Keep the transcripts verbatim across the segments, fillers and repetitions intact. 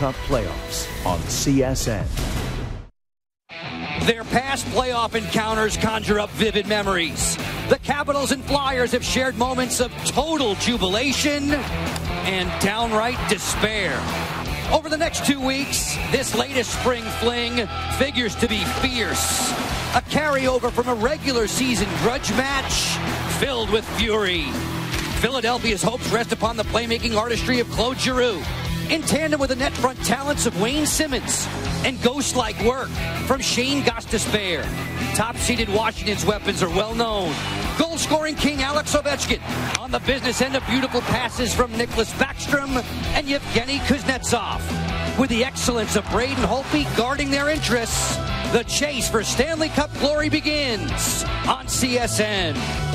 Cup playoffs on C S N. Their past playoff encounters conjure up vivid memories. The Capitals and Flyers have shared moments of total jubilation and downright despair. Over the next two weeks, this latest spring fling figures to be fierce. A carryover from a regular season grudge match filled with fury. Philadelphia's hopes rest upon the playmaking artistry of Claude Giroux, in tandem with the net front talents of Wayne Simmons and ghost-like work from Shane Gostisbehere. Top-seeded Washington's weapons are well known. Goal-scoring king Alex Ovechkin on the business end of beautiful passes from Nicklas Backstrom and Yevgeny Kuznetsov. With the excellence of Braden Holtby guarding their interests, the chase for Stanley Cup glory begins on C S N.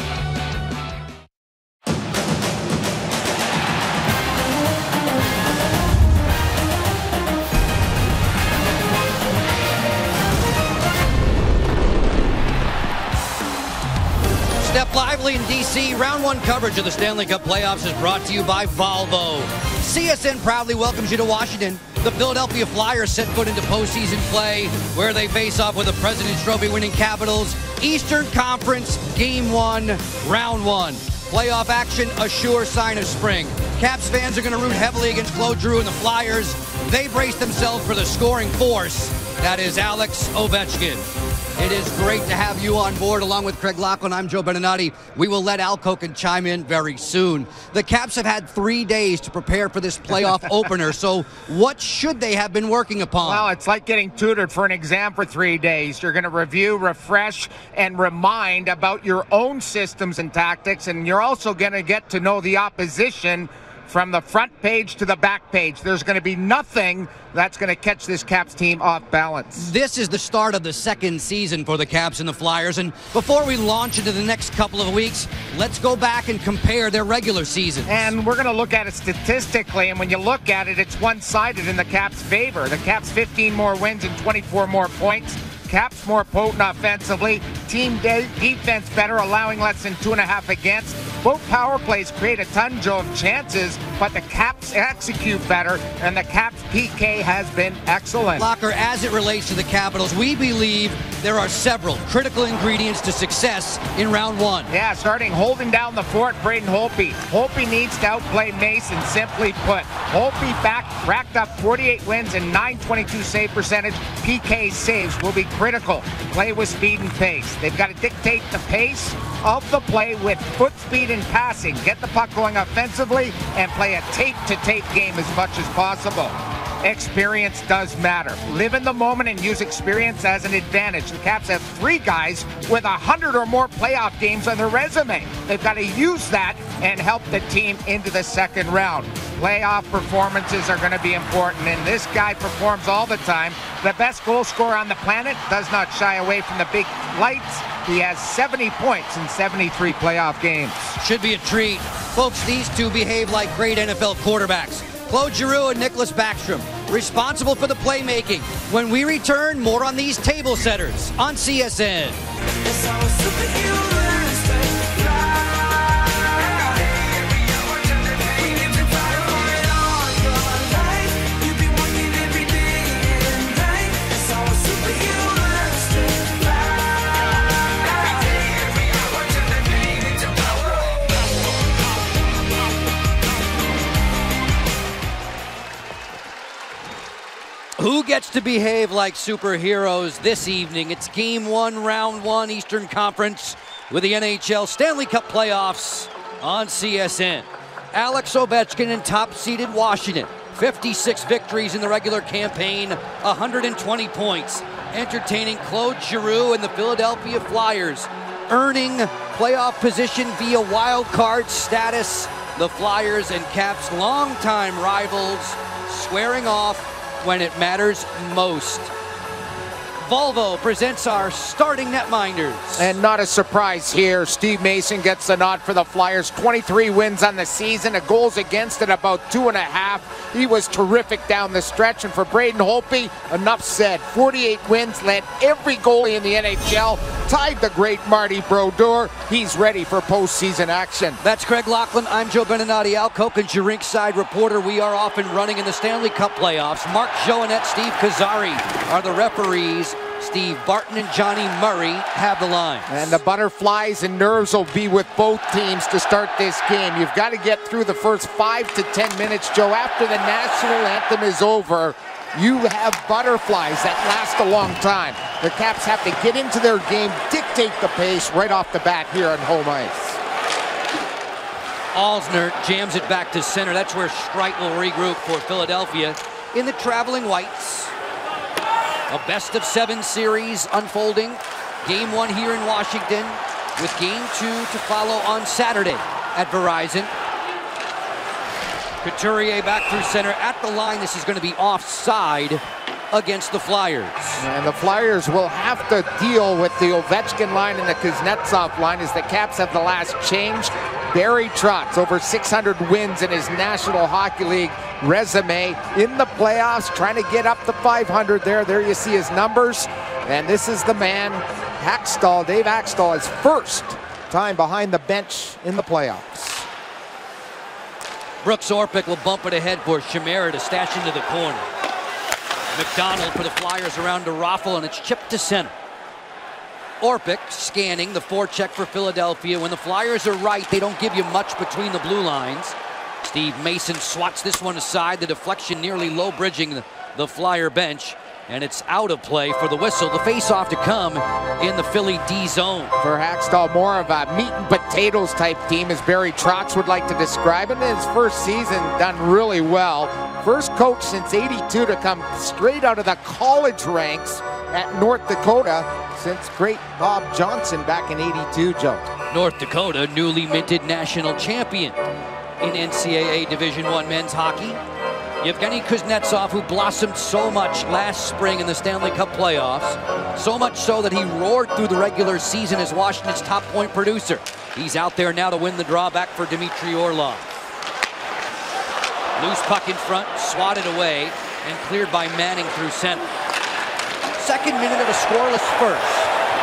Step lively in D C. Round one coverage of the Stanley Cup playoffs is brought to you by Volvo. C S N proudly welcomes you to Washington. The Philadelphia Flyers set foot into postseason play, where they face off with the President's Trophy winning Capitals. Eastern Conference, Game one, Round one. Playoff action, a sure sign of spring. Caps fans are going to root heavily against Claude Giroux and the Flyers. They brace themselves for the scoring force that is Alex Ovechkin. It is great to have you on board along with Craig Laughlin. I'm Joe Beninati. We will let Al Koken chime in very soon. The Caps have had three days to prepare for this playoff opener, so what should they have been working upon? Well, it's like getting tutored for an exam for three days. You're going to review, refresh, and remind about your own systems and tactics, and you're also going to get to know the opposition from the front page to the back page. There's going to be nothing that's going to catch this Caps team off balance. This is the start of the second season for the Caps and the Flyers, and before we launch into the next couple of weeks, let's go back and compare their regular seasons. And we're going to look at it statistically, and when you look at it, it's one-sided in the Caps' favor. The Caps fifteen more wins and twenty-four more points. Caps more potent offensively. Team de- defense better, allowing less than two and a half against. Both power plays create a ton of chances, but the Caps execute better, and the Caps P K has been excellent. Locker, as it relates to the Capitals, we believe there are several critical ingredients to success in round one. Yeah, starting holding down the fort, Braden Holtby. Holtby needs to outplay Mason, simply put. Holtby back racked up forty-eight wins and nine twenty-two save percentage. P K saves will be critical. Play with speed and pace. They've got to dictate the pace of the play with foot speed and passing. Get the puck going offensively and play a tape-to-tape game as much as possible. Experience does matter. Live in the moment and use experience as an advantage. The Caps have three guys with a hundred or more playoff games on their resume. They've got to use that and help the team into the second round. Playoff performances are going to be important, and this guy performs all the time. The best goal scorer on the planet does not shy away from the big lights. He has seventy points in seventy-three playoff games. Should be a treat. Folks, these two behave like great N F L quarterbacks. Claude Giroux and Nicklas Backstrom, responsible for the playmaking. When we return, more on these table setters on C S N. Who gets to behave like superheroes this evening? It's game one, round one, Eastern Conference with the N H L Stanley Cup playoffs on C S N. Alex Ovechkin in top-seeded Washington. fifty-six victories in the regular campaign, one hundred twenty points. Entertaining Claude Giroux and the Philadelphia Flyers, earning playoff position via wild card status. The Flyers and Caps, longtime rivals, squaring off when it matters most. Volvo presents our starting netminders. And not a surprise here, Steve Mason gets the nod for the Flyers. twenty-three wins on the season, a goals against at about two and a half. He was terrific down the stretch. And for Braden Holtby, enough said. forty-eight wins, led every goalie in the N H L, tied the great Marty Brodeur. He's ready for postseason action. That's Craig Laughlin. I'm Joe Beninati. Al Koken's your rinkside reporter. We are off and running in the Stanley Cup playoffs. Mark Joannette, Steve Kazari are the referees. Steve Barton and Johnny Murray have the lines. And the butterflies and nerves will be with both teams to start this game. You've got to get through the first five to ten minutes, Joe. After the national anthem is over, you have butterflies that last a long time. The Caps have to get into their game, dictate the pace right off the bat here on home ice. Alsner jams it back to center. That's where Streit will regroup for Philadelphia in the traveling whites. A best of seven series unfolding. Game one here in Washington with game two to follow on Saturday at Verizon. Couturier back through center at the line. This is going to be offside against the Flyers. And the Flyers will have to deal with the Ovechkin line and the Kuznetsov line as the Caps have the last change. Barry Trotz, over six hundred wins in his National Hockey League resume in the playoffs, trying to get up to five hundred there. There you see his numbers. And this is the man, Hackstall, Dave Hackstall, his first time behind the bench in the playoffs. Brooks Orpik will bump it ahead for Chimera to stash into the corner. McDonald for the Flyers around to Raffle, and it's chipped to center. Orpik scanning the forecheck for Philadelphia. When the Flyers are right, they don't give you much between the blue lines. Steve Mason swats this one aside. The deflection nearly low bridging the, the Flyer bench. And it's out of play for the whistle. The face-off to come in the Philly D zone. For Hackstall, more of a meat and potatoes type team, as Barry Trotz would like to describe it. In his first season, done really well. First coach since eighty-two to come straight out of the college ranks at North Dakota since great Bob Johnson back in eighty-two, Joe. North Dakota, newly minted national champion in N C double A Division One men's hockey. Yevgeny Kuznetsov, who blossomed so much last spring in the Stanley Cup playoffs, so much so that he roared through the regular season as Washington's top point producer. He's out there now to win the draw back for Dmitry Orlov. Loose puck in front, swatted away, and cleared by Manning through center. Second minute of a scoreless first.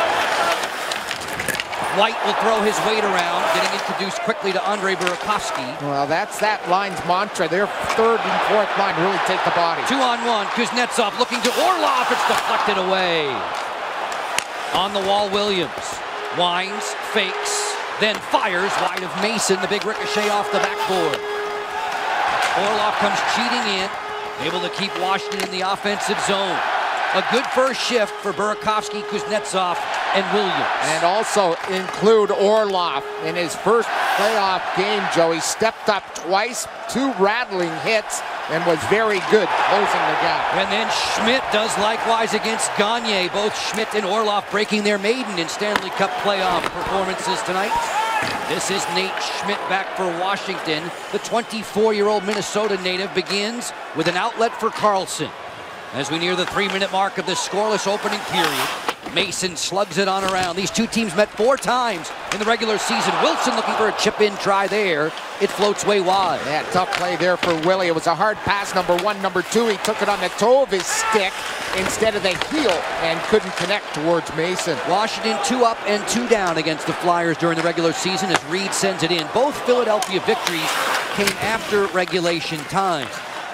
White will throw his weight around, getting introduced quickly to Andrei Burakovsky. Well, that's that line's mantra. Their third and fourth line really take the body. Two on one. Kuznetsov looking to Orlov. It's deflected away. On the wall, Williams. Winds, fakes, then fires wide of Mason. The big ricochet off the backboard. Orlov comes cheating in, able to keep Washington in the offensive zone. A good first shift for Burakovsky, Kuznetsov, and Williams. And also include Orlov in his first playoff game, Joe. He stepped up twice, two rattling hits, and was very good closing the gap. And then Schmidt does likewise against Gagne. Both Schmidt and Orlov breaking their maiden in Stanley Cup playoff performances tonight. This is Nate Schmidt back for Washington. The twenty-four-year-old Minnesota native begins with an outlet for Carlson. As we near the three-minute mark of the scoreless opening period, Mason slugs it on around. These two teams met four times in the regular season. Wilson looking for a chip-in try there. It floats way wide. Yeah, tough play there for Willie. It was a hard pass, number one. Number two, he took it on the toe of his stick instead of the heel and couldn't connect towards Mason. Washington two up and two down against the Flyers during the regular season as Reed sends it in. Both Philadelphia victories came after regulation time.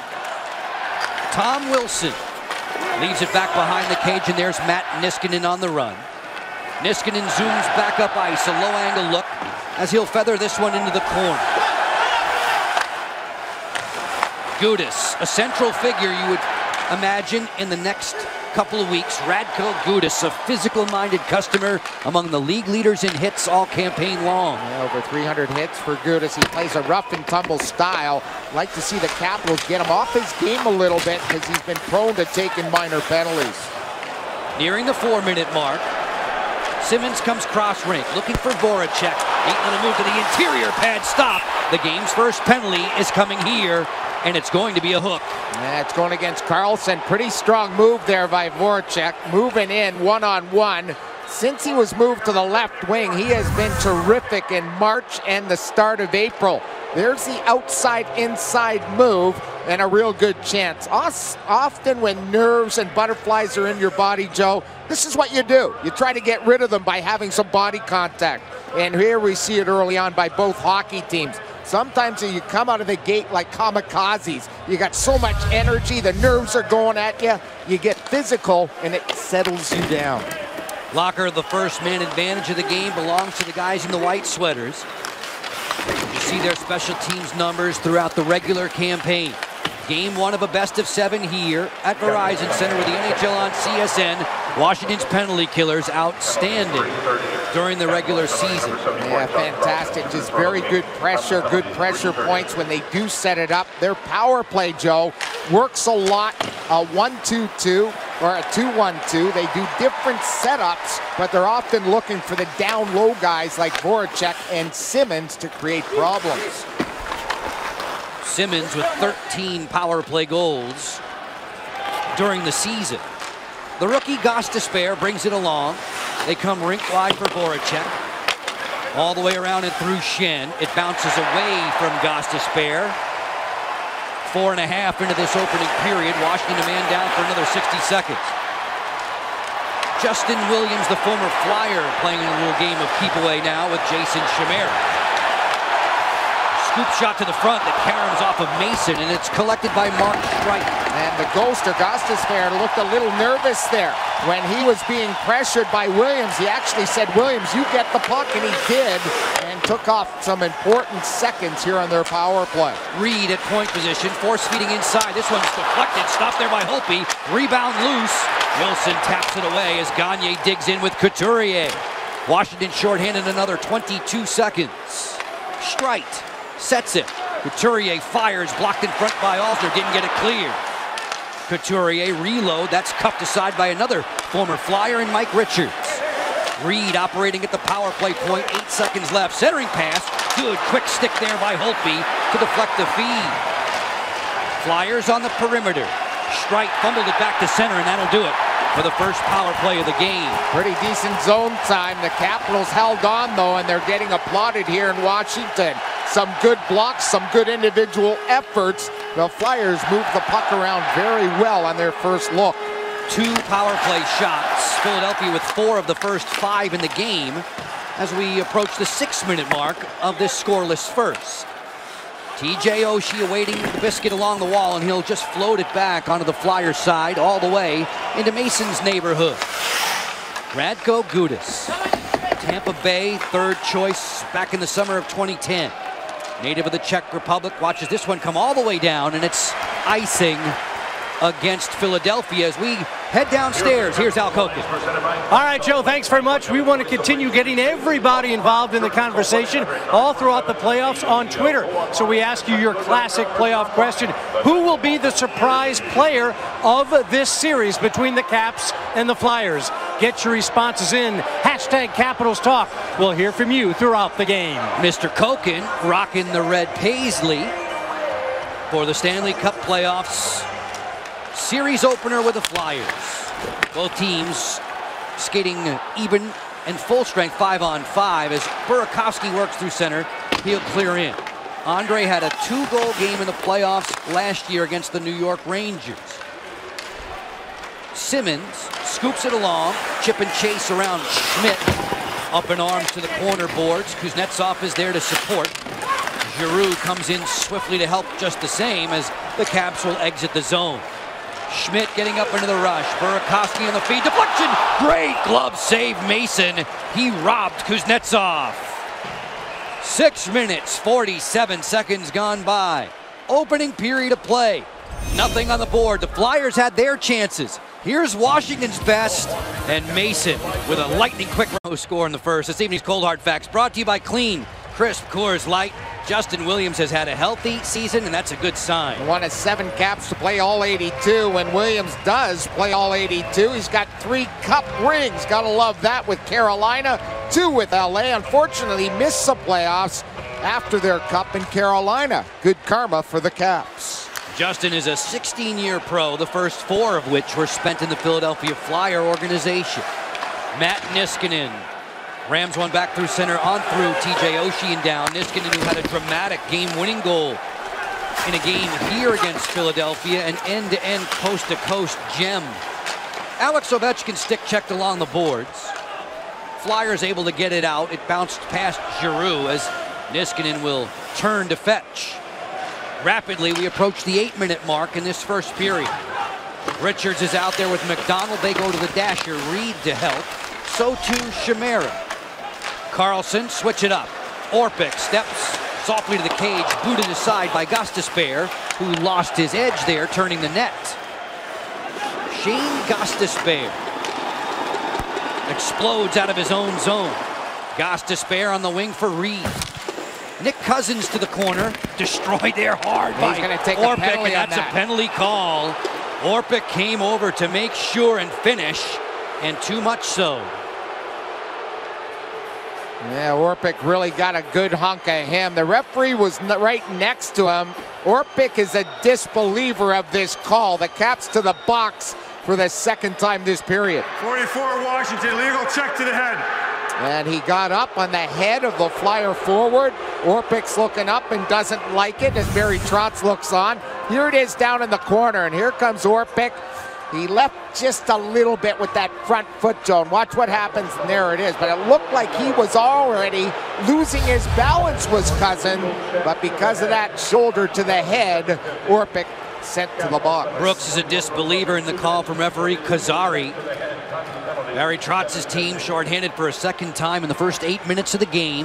Tom Wilson leaves it back behind the cage, and there's Matt Niskanen on the run. Niskanen zooms back up ice, a low-angle look, as he'll feather this one into the corner. Gudas, a central figure you would imagine in the next couple of weeks. Radko Gudas, a physical-minded customer among the league leaders in hits all campaign long. Yeah, over three hundred hits for Gudas. He plays a rough and tumble style. Like to see the Capitals get him off his game a little bit because he's been prone to taking minor penalties. Nearing the four-minute mark, Simmons comes cross-rink, looking for Voracek. Eight little move to the interior pad, stop. The game's first penalty is coming here, and it's going to be a hook. Yeah, it's going against Carlson. Pretty strong move there by Voracek, moving in one-on-one. Since he was moved to the left wing, he has been terrific in March and the start of April. There's the outside-inside move, and a real good chance. Often when nerves and butterflies are in your body, Joe, this is what you do. You try to get rid of them by having some body contact. And here we see it early on by both hockey teams. Sometimes you come out of the gate like kamikazes. You got so much energy, the nerves are going at you. You get physical, and it settles you down. Locker, the first man advantage of the game belongs to the guys in the white sweaters. You see their special teams numbers throughout the regular campaign. Game one of a best of seven here at Verizon Center with the N H L on C S N. Washington's penalty killers outstanding during the regular season. Yeah, fantastic. Just very good pressure, good pressure points when they do set it up. Their power play, Joe, works a lot. A one two two or a two one two. They do different setups, but they're often looking for the down low guys like Voracek and Simmons to create problems. Simmons with thirteen power play goals during the season. The rookie Gostisbehere brings it along. They come rink wide for Voracek. All the way around and through Schenn. It bounces away from Gostisbehere. Four and a half into this opening period. Washington a man down for another sixty seconds. Justin Williams, the former Flyer, playing in a little game of keep away now with Jason Chimera. Scoop shot to the front that caroms off of Mason, and it's collected by Mark Streit. And the ghoster, Gostisbehere, looked a little nervous there when he was being pressured by Williams. He actually said, Williams, you get the puck, and he did, and took off some important seconds here on their power play. Reed at point position, force feeding inside. This one's deflected, stopped there by Holtby. Rebound loose. Wilson taps it away as Gagne digs in with Couturier. Washington shorthanded another twenty-two seconds. Streit sets it. Couturier fires, blocked in front by Alter, didn't get it clear. Couturier reload, that's cuffed aside by another former Flyer and Mike Richards. Reed operating at the power play point, eight seconds left. Centering pass, good quick stick there by Holtby to deflect the feed. Flyers on the perimeter. Streit fumbled it back to center, and that'll do it for the first power play of the game. Pretty decent zone time. The Capitals held on, though, and they're getting applauded here in Washington. Some good blocks, some good individual efforts. The Flyers moved the puck around very well on their first look. Two power play shots. Philadelphia with four of the first five in the game as we approach the six-minute mark of this scoreless first. T J Oshie awaiting the biscuit along the wall, and he'll just float it back onto the Flyers side all the way into Mason's neighborhood. Radko Gudas, Tampa Bay, third choice back in the summer of twenty ten. Native of the Czech Republic, watches this one come all the way down, and it's icing against Philadelphia as we head downstairs. Here's Al Koken. All right, Joe, thanks very much. We want to continue getting everybody involved in the conversation all throughout the playoffs on Twitter. So we ask you your classic playoff question. Who will be the surprise player of this series between the Caps and the Flyers? Get your responses in. Hashtag Capitals Talk. We'll hear from you throughout the game. Mister Koken rocking the red paisley for the Stanley Cup playoffs. Series opener with the Flyers. Both teams skating even and full strength five on five as Burakovsky works through center. He'll clear in. Andre had a two-goal game in the playoffs last year against the New York Rangers. Simmons scoops it along. Chip and chase around Schmidt. Up in arms to the corner boards. Kuznetsov is there to support. Giroux comes in swiftly to help just the same as the Caps will exit the zone. Schmidt getting up into the rush. Burakovsky on the feed. Deflection. Great glove save, Mason. He robbed Kuznetsov. Six minutes, forty-seven seconds gone by. Opening period of play. Nothing on the board. The Flyers had their chances. Here's Washington's best, and Mason with a lightning-quick score in the first. This evening's Cold Hard Facts brought to you by Clean, Crisp Coors Light. Justin Williams has had a healthy season, and that's a good sign. One of seven Caps to play all eighty-two. When Williams does play all eighty-two, he's got three cup rings. Gotta love that with Carolina, two with L A. Unfortunately, missed the playoffs after their cup in Carolina. Good karma for the Caps. Justin is a sixteen-year pro, the first four of which were spent in the Philadelphia Flyer organization. Matt Niskanen rams one back through center, on through T J Oshie and down. Niskanen, who had a dramatic game-winning goal in a game here against Philadelphia, an end-to-end coast-to-coast gem. Alex Ovechkin stick checked along the boards. Flyers able to get it out. It bounced past Giroux as Niskanen will turn to fetch. Rapidly, we approach the eight-minute mark in this first period. Richards is out there with McDonald. They go to the dasher. Reed to help. So too Chimera. Carlson, switch it up. Orpik steps softly to the cage, booted aside by Gostisbehere, who lost his edge there, turning the net. Shane Gostisbehere explodes out of his own zone. Gostisbehere on the wing for Reed. Nick Cousins to the corner, destroyed there hard by He's gonna take a Orpik, penalty and that's on that. a penalty call. Orpik came over to make sure and finish, and too much so. Yeah, Orpik really got a good hunk of him. The referee was right next to him. Orpik is a disbeliever of this call. The Caps to the box for the second time this period. forty-four Washington, legal check to the head. And he got up on the head of the Flyer forward. Orpik's looking up and doesn't like it as Barry Trotz looks on. Here it is down in the corner, and here comes Orpik. He left just a little bit with that front foot, Joan. Watch what happens, and there it is. But it looked like he was already losing his balance, was Cousin. But because of that shoulder to the head, Orpik sent to the box. Brooks is a disbeliever in the call from referee Kazari. Barry Trotz's team shorthanded for a second time in the first eight minutes of the game.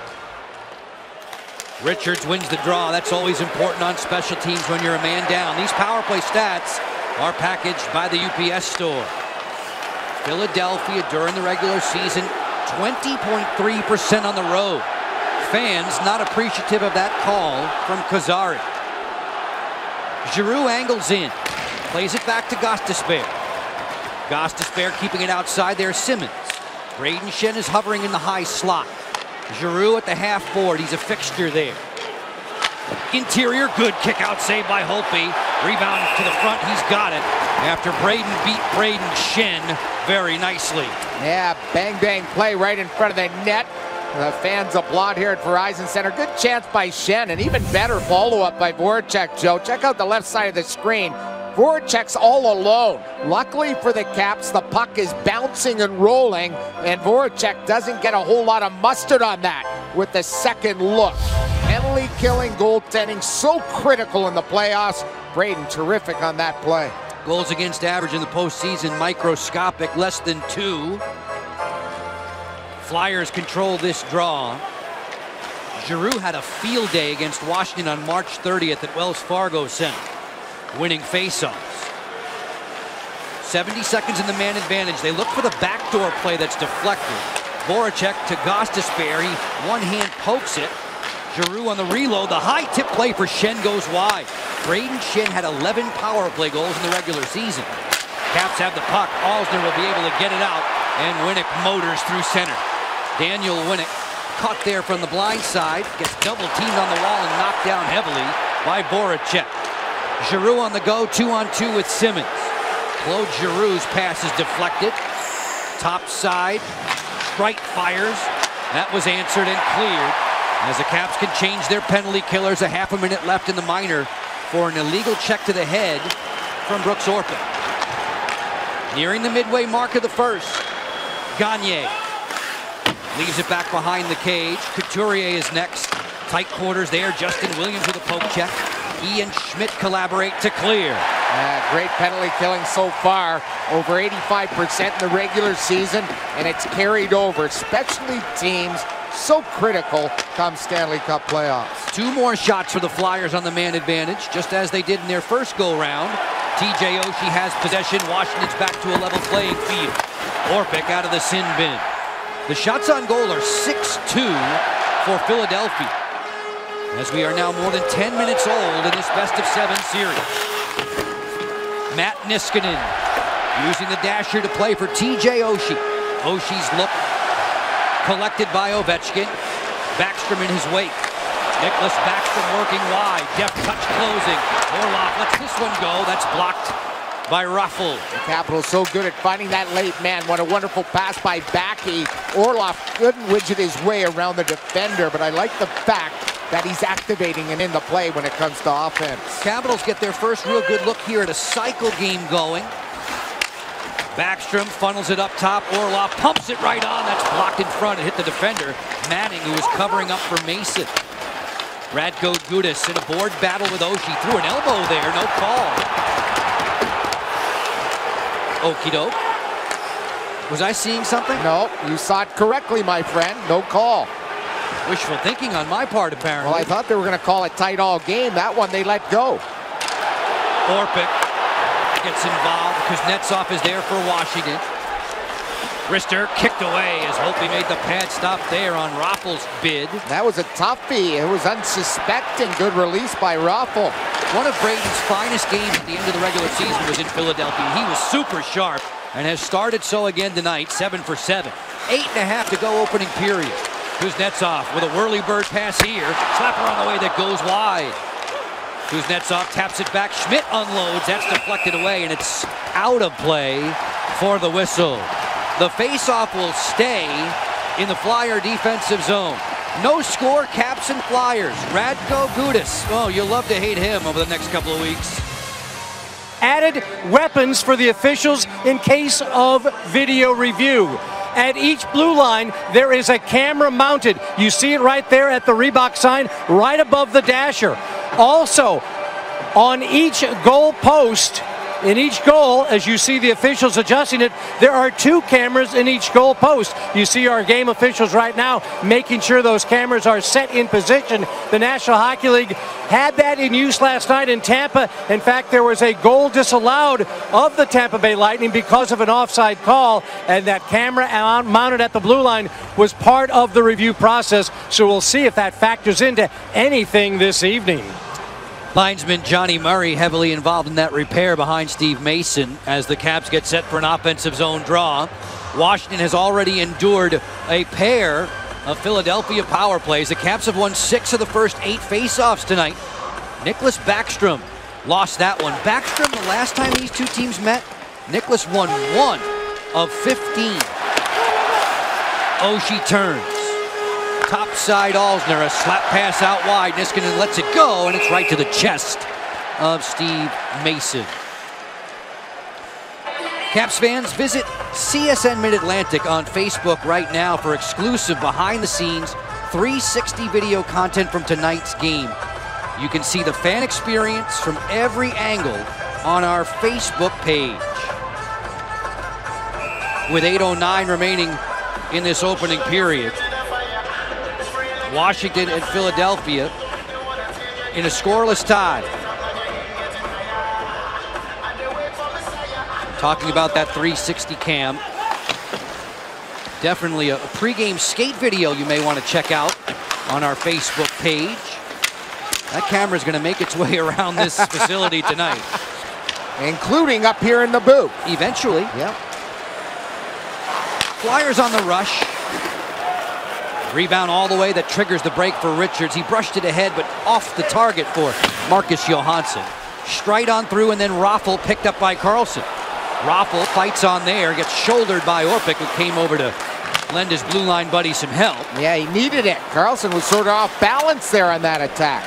Richards wins the draw. That's always important on special teams when you're a man down. These power play stats are packaged by the U P S store. Philadelphia during the regular season, twenty point three percent on the road. Fans not appreciative of that call from Kazari. Giroux angles in, plays it back to Gostisbehere. Gostisbehere keeping it outside there, Simmons. Braden Shen is hovering in the high slot. Giroux at the half board, he's a fixture there. Interior, good kick out save by Holtby. Rebound to the front, he's got it. After Braden beat Braden Shen very nicely. Yeah, bang bang play right in front of the net. The fans applaud here at Verizon Center. Good chance by Shen, and even better follow-up by Voracek, Joe. Check out the left side of the screen. Voracek's all alone. Luckily for the Caps, the puck is bouncing and rolling, and Voracek doesn't get a whole lot of mustard on that with the second look. Penalty-killing goaltending, so critical in the playoffs. Braden, terrific on that play. Goals against average in the postseason, microscopic, less than two. Flyers control this draw. Giroux had a field day against Washington on March thirtieth at Wells Fargo Center, winning faceoffs. seventy seconds in the man advantage. They look for the backdoor play that's deflected. Voracek to Gostisbehere. He one hand pokes it. Giroux on the reload. The high tip play for Shen goes wide. Braden Shen had eleven power play goals in the regular season. Caps have the puck. Alsner will be able to get it out, and Winnick motors through center. Daniel Winnick caught there from the blind side. Gets double teamed on the wall and knocked down heavily by Voracek. Giroux on the go, two on two with Simmons. Claude Giroux's pass is deflected. Top side, Streit fires. That was answered and cleared. As the Caps can change their penalty killers, a half a minute left in the minor for an illegal check to the head from Brooks Orpik. Nearing the midway mark of the first, Gagne leaves it back behind the cage. Couturier is next. Tight quarters there. Justin Williams with a poke check. He and Schmidt collaborate to clear. Uh, great penalty killing so far. Over eighty-five percent in the regular season, and it's carried over, especially teams so critical come Stanley Cup playoffs. Two more shots for the Flyers on the man advantage, just as they did in their first go-round. T J Oshie has possession. Washington's back to a level playing field. Orpik out of the sin bin. The shots on goal are six two for Philadelphia, as we are now more than ten minutes old in this best of seven series. Matt Niskanen using the dasher to play for T J Oshie. Oshie's look collected by Ovechkin. Backstrom in his wake. Nicholas Backstrom working wide. Deft touch closing. Orlov lets this one go. That's blocked by Ruffle. The Capitals so good at finding that late man. What a wonderful pass by Backy. Orlov couldn't widget his way around the defender, but I like the fact that he's activating and in the play when it comes to offense. Capitals get their first real good look here at a cycle game going. Backstrom funnels it up top. Orlov pumps it right on. That's blocked in front and hit the defender, Manning, who was covering up for Mason. Radko Gudas in a board battle with Oshie. Threw an elbow there, no call. Okie doke. Was I seeing something? No, you saw it correctly, my friend. No call. Wishful thinking on my part, apparently. Well, I thought they were going to call it tight all game. That one they let go. Orpik gets involved. Kuznetsov is there for Washington. Rister kicked away as Holtby made the pad stop there on Raffl's bid. That was a toughie. It was unsuspecting. Good release by Raffl. One of Braden's finest games at the end of the regular season was in Philadelphia. He was super sharp and has started so again tonight, seven for seven. Eight and a half to go opening period. Kuznetsov with a whirly bird pass here. Slapper on the way that goes wide. Kuznetsov taps it back. Schmidt unloads. That's deflected away, and it's out of play for the whistle. The faceoff will stay in the Flyer defensive zone. No score, Caps and Flyers. Radko Gudas. Oh, you'll love to hate him over the next couple of weeks. Added weapons for the officials in case of video review. At each blue line, there is a camera mounted. You see it right there at the Reebok sign, right above the dasher. Also, on each goal post, in each goal, as you see the officials adjusting it, there are two cameras in each goal post. You see our game officials right now making sure those cameras are set in position. The National Hockey League had that in use last night in Tampa. In fact, there was a goal disallowed of the Tampa Bay Lightning because of an offside call, and that camera mounted at the blue line was part of the review process. So we'll see if that factors into anything this evening. Linesman Johnny Murray heavily involved in that repair behind Steve Mason as the Caps get set for an offensive zone draw. Washington has already endured a pair of Philadelphia power plays. The Caps have won six of the first eight faceoffs tonight. Nicholas Backstrom lost that one. Backstrom, the last time these two teams met, Nicholas won one of fifteen. Oshie turns. Topside Alsner, a slap pass out wide. Niskanen lets it go, and it's right to the chest of Steve Mason. Caps fans, visit C S N Mid-Atlantic on Facebook right now for exclusive behind-the-scenes three sixty video content from tonight's game. You can see the fan experience from every angle on our Facebook page. With eight oh nine remaining in this opening period, Washington and Philadelphia in a scoreless tie. Talking about that three sixty cam. Definitely a pregame skate video you may want to check out on our Facebook page. That camera's going to make its way around this facility tonight. Including up here in the booth. Eventually. Yep. Flyers on the rush. Rebound all the way that triggers the break for Richards. He brushed it ahead, but off the target for Marcus Johansson. Straight on through, and then Raffl picked up by Carlson. Raffl fights on there, gets shouldered by Orpik, who came over to lend his blue line buddy some help. Yeah, he needed it. Carlson was sort of off balance there on that attack.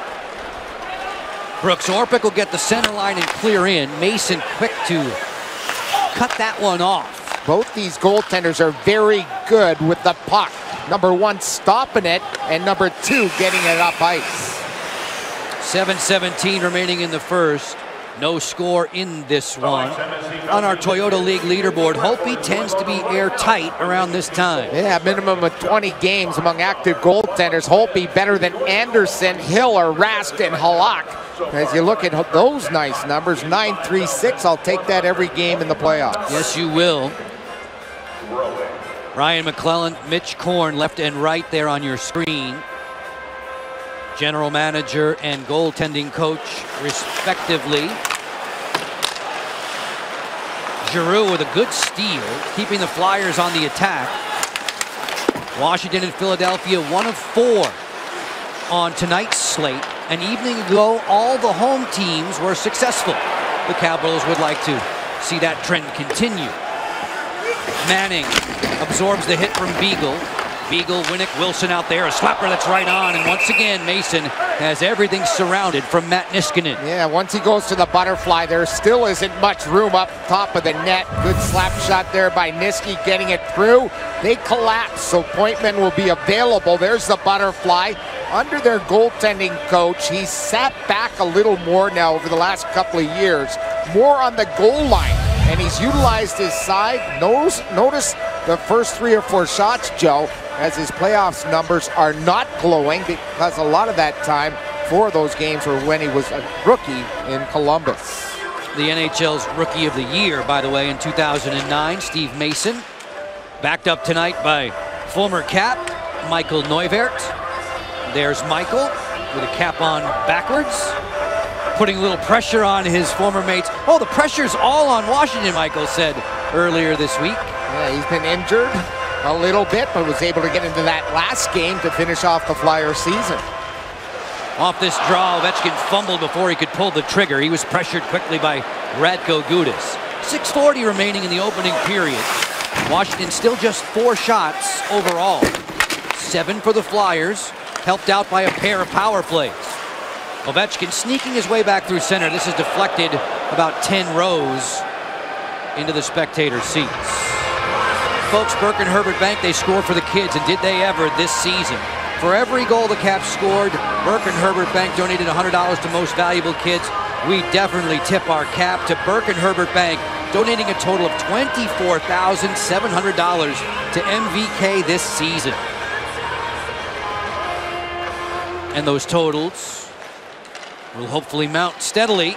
Brooks Orpik will get the center line and clear in. Mason quick to cut that one off. Both these goaltenders are very good with the puck. Number one, stopping it, and number two, getting it up ice. seven seventeen remaining in the first. No score in this one. On our Toyota League leaderboard, Holtby tends to be airtight around this time. Yeah, minimum of twenty games among active goaltenders. Holtby better than Anderson, Hiller, Rask, and Halak. As you look at those nice numbers, nine three six, I'll take that every game in the playoffs. Yes, you will. Ryan McClellan, Mitch Korn, left and right there on your screen. General manager and goaltending coach, respectively. Giroux with a good steal, keeping the Flyers on the attack. Washington and Philadelphia, one of four on tonight's slate. An evening ago, all the home teams were successful. The Capitals would like to see that trend continue. Manning absorbs the hit from Beagle. Beagle, Winnick, Wilson out there. A slapper that's right on. And once again, Mason has everything surrounded from Matt Niskanen. Yeah, once he goes to the butterfly, there still isn't much room up top of the net. Good slap shot there by Niski, getting it through. They collapse, so Pointman will be available. There's the butterfly. Under their goaltending coach, he's sat back a little more now over the last couple of years. More on the goal line. And he's utilized his side. Notice, notice the first three or four shots, Joe, as his playoffs numbers are not glowing, because a lot of that time for those games were when he was a rookie in Columbus. The N H L's Rookie of the Year, by the way, in two thousand nine, Steve Mason. Backed up tonight by former Cap, Michael Neuwert. There's Michael with a cap on backwards, putting a little pressure on his former mates. Oh, the pressure's all on Washington, Michael said earlier this week. Yeah, he's been injured a little bit, but was able to get into that last game to finish off the Flyers season. Off this draw, Ovechkin fumbled before he could pull the trigger. He was pressured quickly by Radko Gudas. six forty remaining in the opening period. Washington still just four shots overall. Seven for the Flyers, helped out by a pair of power plays. Ovechkin sneaking his way back through center. This is deflected about ten rows into the spectator seats. Folks, Burke and Herbert Bank, they scored for the kids, and did they ever this season. For every goal the Caps scored, Burke and Herbert Bank donated one hundred dollars to Most Valuable Kids. We definitely tip our cap to Burke and Herbert Bank, donating a total of twenty-four thousand seven hundred dollars to M V K this season. And those totals will hopefully mount steadily.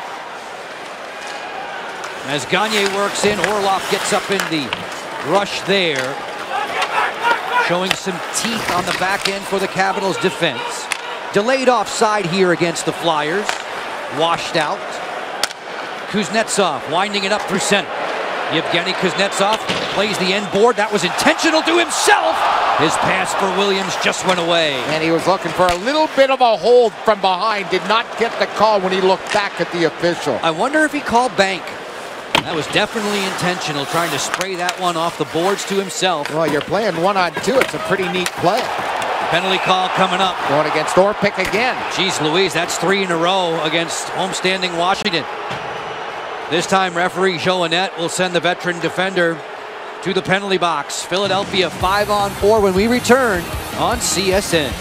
As Gagne works in, Orlov gets up in the rush there, showing some teeth on the back end for the Capitals defense. Delayed offside here against the Flyers. Washed out. Kuznetsov winding it up through center. Yevgeny Kuznetsov plays the end board. That was intentional to himself. His pass for Williams just went away. And he was looking for a little bit of a hold from behind. Did not get the call when he looked back at the official. I wonder if he called bank. That was definitely intentional, trying to spray that one off the boards to himself. Well, you're playing one on two. It's a pretty neat play. Penalty call coming up. Going against Orpik again. Jeez Louise, that's three in a row against homestanding Washington. This time, referee Joe Annette will send the veteran defender to the penalty box. Philadelphia five on four when we return on C S N.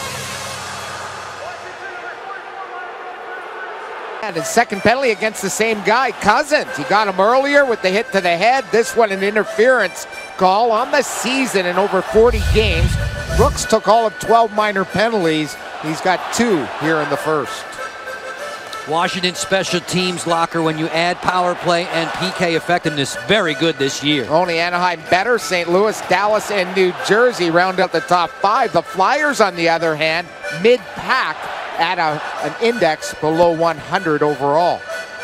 And his second penalty against the same guy, Cousins. He got him earlier with the hit to the head. This one an interference call on the season in over forty games. Brooks took all of twelve minor penalties. He's got two here in the first. Washington special teams locker, when you add power play and P K effectiveness, very good this year. Only Anaheim better. Saint Louis, Dallas, and New Jersey round out the top five. The Flyers, on the other hand, mid-pack at a, an index below one hundred overall.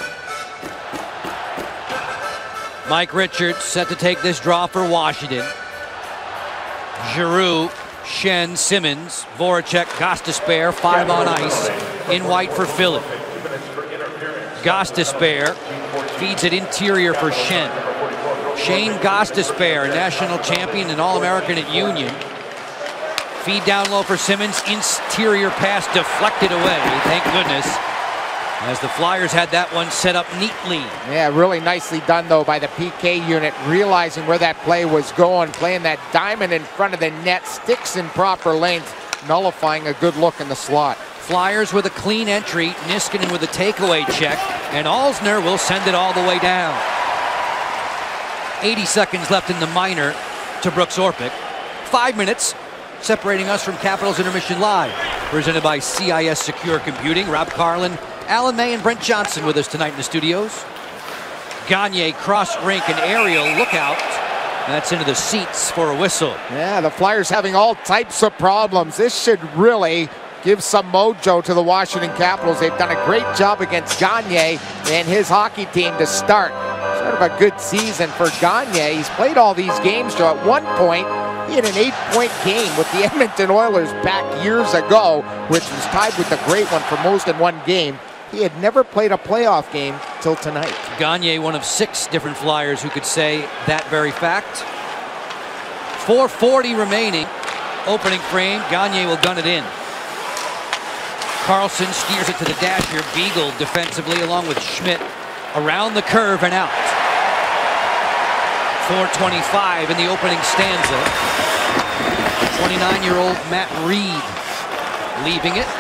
Mike Richards set to take this draw for Washington. Giroux, Shen, Simmons, Voracek, Gostisbehere, five on ice. In white for Philly. Gostisbehere feeds it interior for Shen. Shane Gostisbehere, national champion and All-American at Union. Feed down low for Simmons. Interior pass deflected away, thank goodness, as the Flyers had that one set up neatly. Yeah, really nicely done, though, by the P K unit, realizing where that play was going, playing that diamond in front of the net, sticks in proper length, nullifying a good look in the slot. Flyers with a clean entry, Niskanen with a takeaway check, and Alsner will send it all the way down. eighty seconds left in the minor to Brooks Orpik. Five minutes separating us from Capitals Intermission Live. Presented by C I S Secure Computing. Rob Carlin, Alan May, and Brent Johnson with us tonight in the studios. Gagne, cross rink, and aerial lookout. That's into the seats for a whistle. Yeah, the Flyers having all types of problems. This should really give some mojo to the Washington Capitals. They've done a great job against Gagne and his hockey team to start. Sort of a good season for Gagne. He's played all these games, Joe. At one point, he had an eight-point game with the Edmonton Oilers back years ago, which was tied with the great one for most in one game. He had never played a playoff game till tonight. Gagne, one of six different Flyers who could say that very fact. four forty remaining. Opening frame, Gagne will gun it in. Carlson steers it to the dasher. Beagle defensively along with Schmidt around the curve and out. four twenty-five in the opening stanza. twenty-nine-year-old Matt Reed leaving it.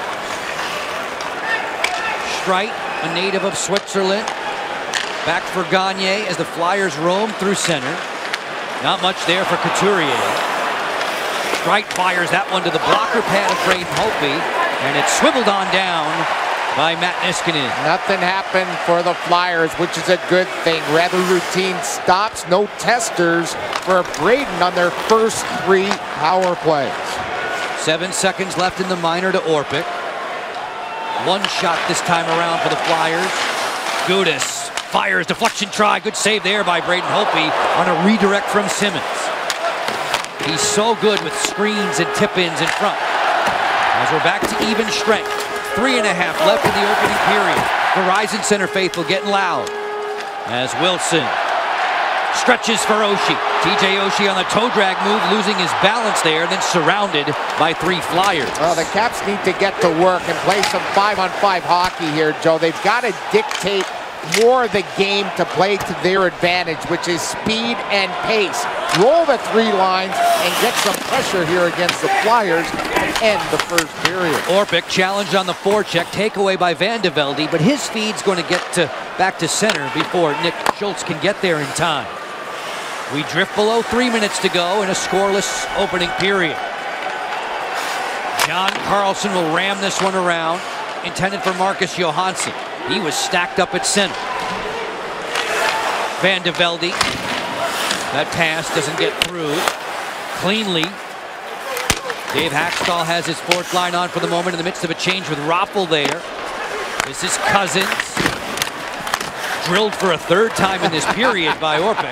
Streit, a native of Switzerland. Back for Gagne as the Flyers roam through center. Not much there for Couturier. Streit fires that one to the blocker pad of Braden Holtby, and it's swiveled on down by Matt Niskanen. Nothing happened for the Flyers, which is a good thing. Rather routine stops, no testers for Braden on their first three power plays. Seven seconds left in the minor to Orpik. One shot this time around for the Flyers. Gudas fires, deflection try. Good save there by Braden Holtby on a redirect from Simmons. He's so good with screens and tip-ins in front. As we're back to even strength. Three and a half left in the opening period. Verizon Center faithful getting loud. As Wilson stretches for Oshie. T J Oshie on the toe drag move, losing his balance there, then surrounded by three Flyers. Well, the Caps need to get to work and play some five-on-five hockey here, Joe. They've got to dictate more of the game to play to their advantage, which is speed and pace. Roll the three lines and get some pressure here against the Flyers to end the first period. Orpik challenged on the forecheck, takeaway by Van de Velde, but his feed's going to get to back to center before Nick Schultz can get there in time. We drift below three minutes to go in a scoreless opening period. John Carlson will ram this one around, intended for Marcus Johansson. He was stacked up at center. Van de Velde. That pass doesn't get through cleanly. Dave Hackstall has his fourth line on for the moment in the midst of a change with Raffl there. This is Cousins. Drilled for a third time in this period by Orpik.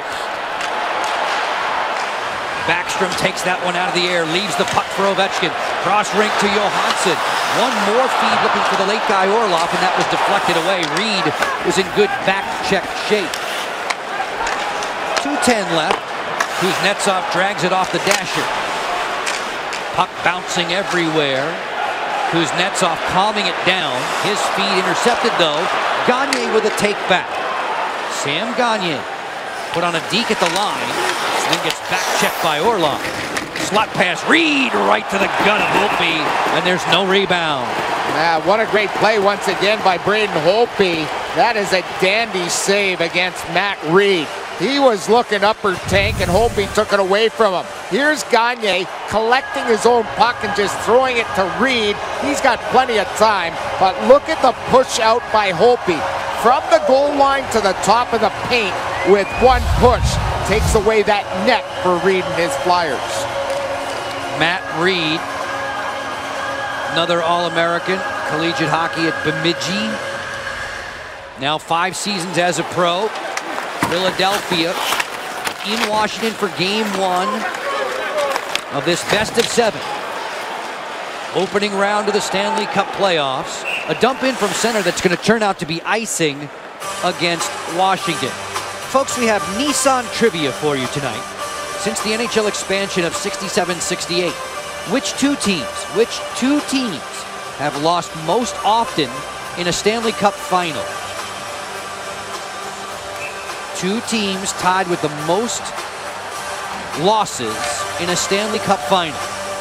Backstrom takes that one out of the air, leaves the puck for Ovechkin. Cross rink to Johansson. One more feed looking for the late guy Orlov, and that was deflected away. Reed was in good back check shape. two ten left. Kuznetsov drags it off the dasher. Puck bouncing everywhere. Kuznetsov calming it down. His feed intercepted though. Gagne with a take back. Sam Gagne put on a deke at the line, then gets back checked by Orlov. Slot pass, Reed right to the gut of Holtby, and there's no rebound. Yeah, what a great play once again by Braden Holtby. That is a dandy save against Matt Reed. He was looking upper tank, and Holtby took it away from him. Here's Gagne collecting his own puck and just throwing it to Reed. He's got plenty of time, but look at the push out by Holtby. From the goal line to the top of the paint with one push. Takes away that net for Reed and his Flyers. Matt Reed, another All-American, collegiate hockey at Bemidji. Now five seasons as a pro. Philadelphia in Washington for game one of this best of seven. Opening round of the Stanley Cup playoffs. A dump in from center that's going to turn out to be icing against Washington. Folks, we have Nissan trivia for you tonight. Since the N H L expansion of sixty-seven sixty-eight, which two teams, which two teams have lost most often in a Stanley Cup final? Two teams tied with the most losses in a Stanley Cup final.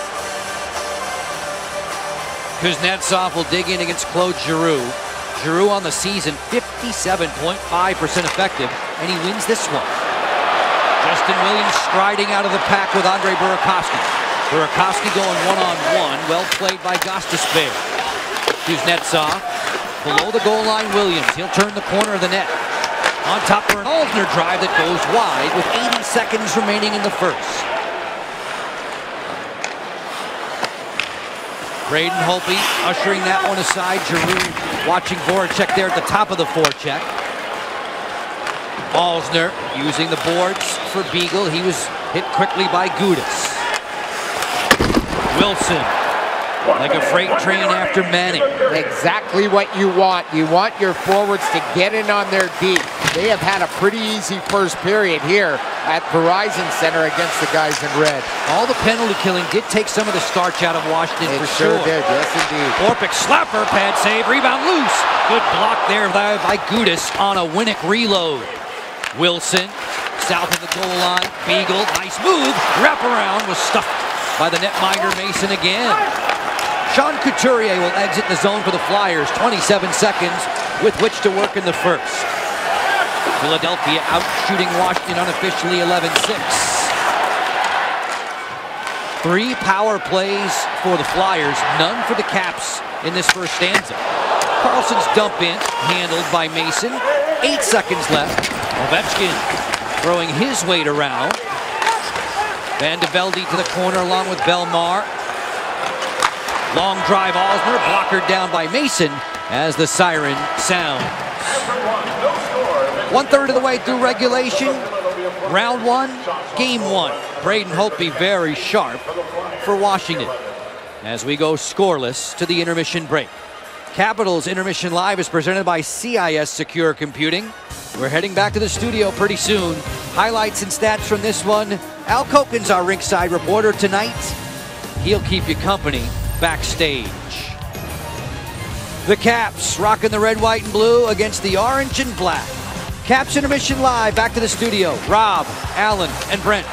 Kuznetsov will dig in against Claude Giroux. Giroux on the season, fifty-seven point five percent effective, and he wins this one. Justin Williams striding out of the pack with Andre Burakovsky. Burakovsky going one-on-one. Well played by Gostisbehere. Kuznetsov below the goal line. Williams, he'll turn the corner of the net. On top for an Alzner drive that goes wide with eighty seconds remaining in the first. Braden Holtby ushering that one aside. Giroux watching Voracek there at the top of the forecheck. Alzner using the boards for Beagle. He was hit quickly by Gudas. Wilson Like a freight train after Manning. Exactly what you want. You want your forwards to get in on their D. They have had a pretty easy first period here at Verizon Center against the guys in red. All the penalty killing did take some of the starch out of Washington It for sure sure. did, yes indeed. Orpik slapper, pad save, rebound loose. Good block there by, by Gudis on a Winnick reload. Wilson, south of the goal line, Beagle, nice move. Wraparound was stuffed by the netminder Mason again. Sean Couturier will exit the zone for the Flyers. twenty-seven seconds with which to work in the first. Philadelphia out shooting Washington unofficially eleven six. Three power plays for the Flyers, none for the Caps in this first stanza. Carlson's dump in, handled by Mason. Eight seconds left. Ovechkin throwing his weight around. Van de Velde to the corner along with Belmar. Long drive, Osmer, blockered down by Mason as the siren sounds. One third of the way through regulation. Round one, game one. Braden Holtby very sharp for Washington as we go scoreless to the intermission break. Capitals Intermission Live is presented by C I S Secure Computing. We're heading back to the studio pretty soon. Highlights and stats from this one. Al Koken's our rinkside reporter tonight. He'll keep you company backstage. The Caps rocking the red, white, and blue against the orange and black. Caps Intermission Live, back to the studio. Rob, Alan, and Brent.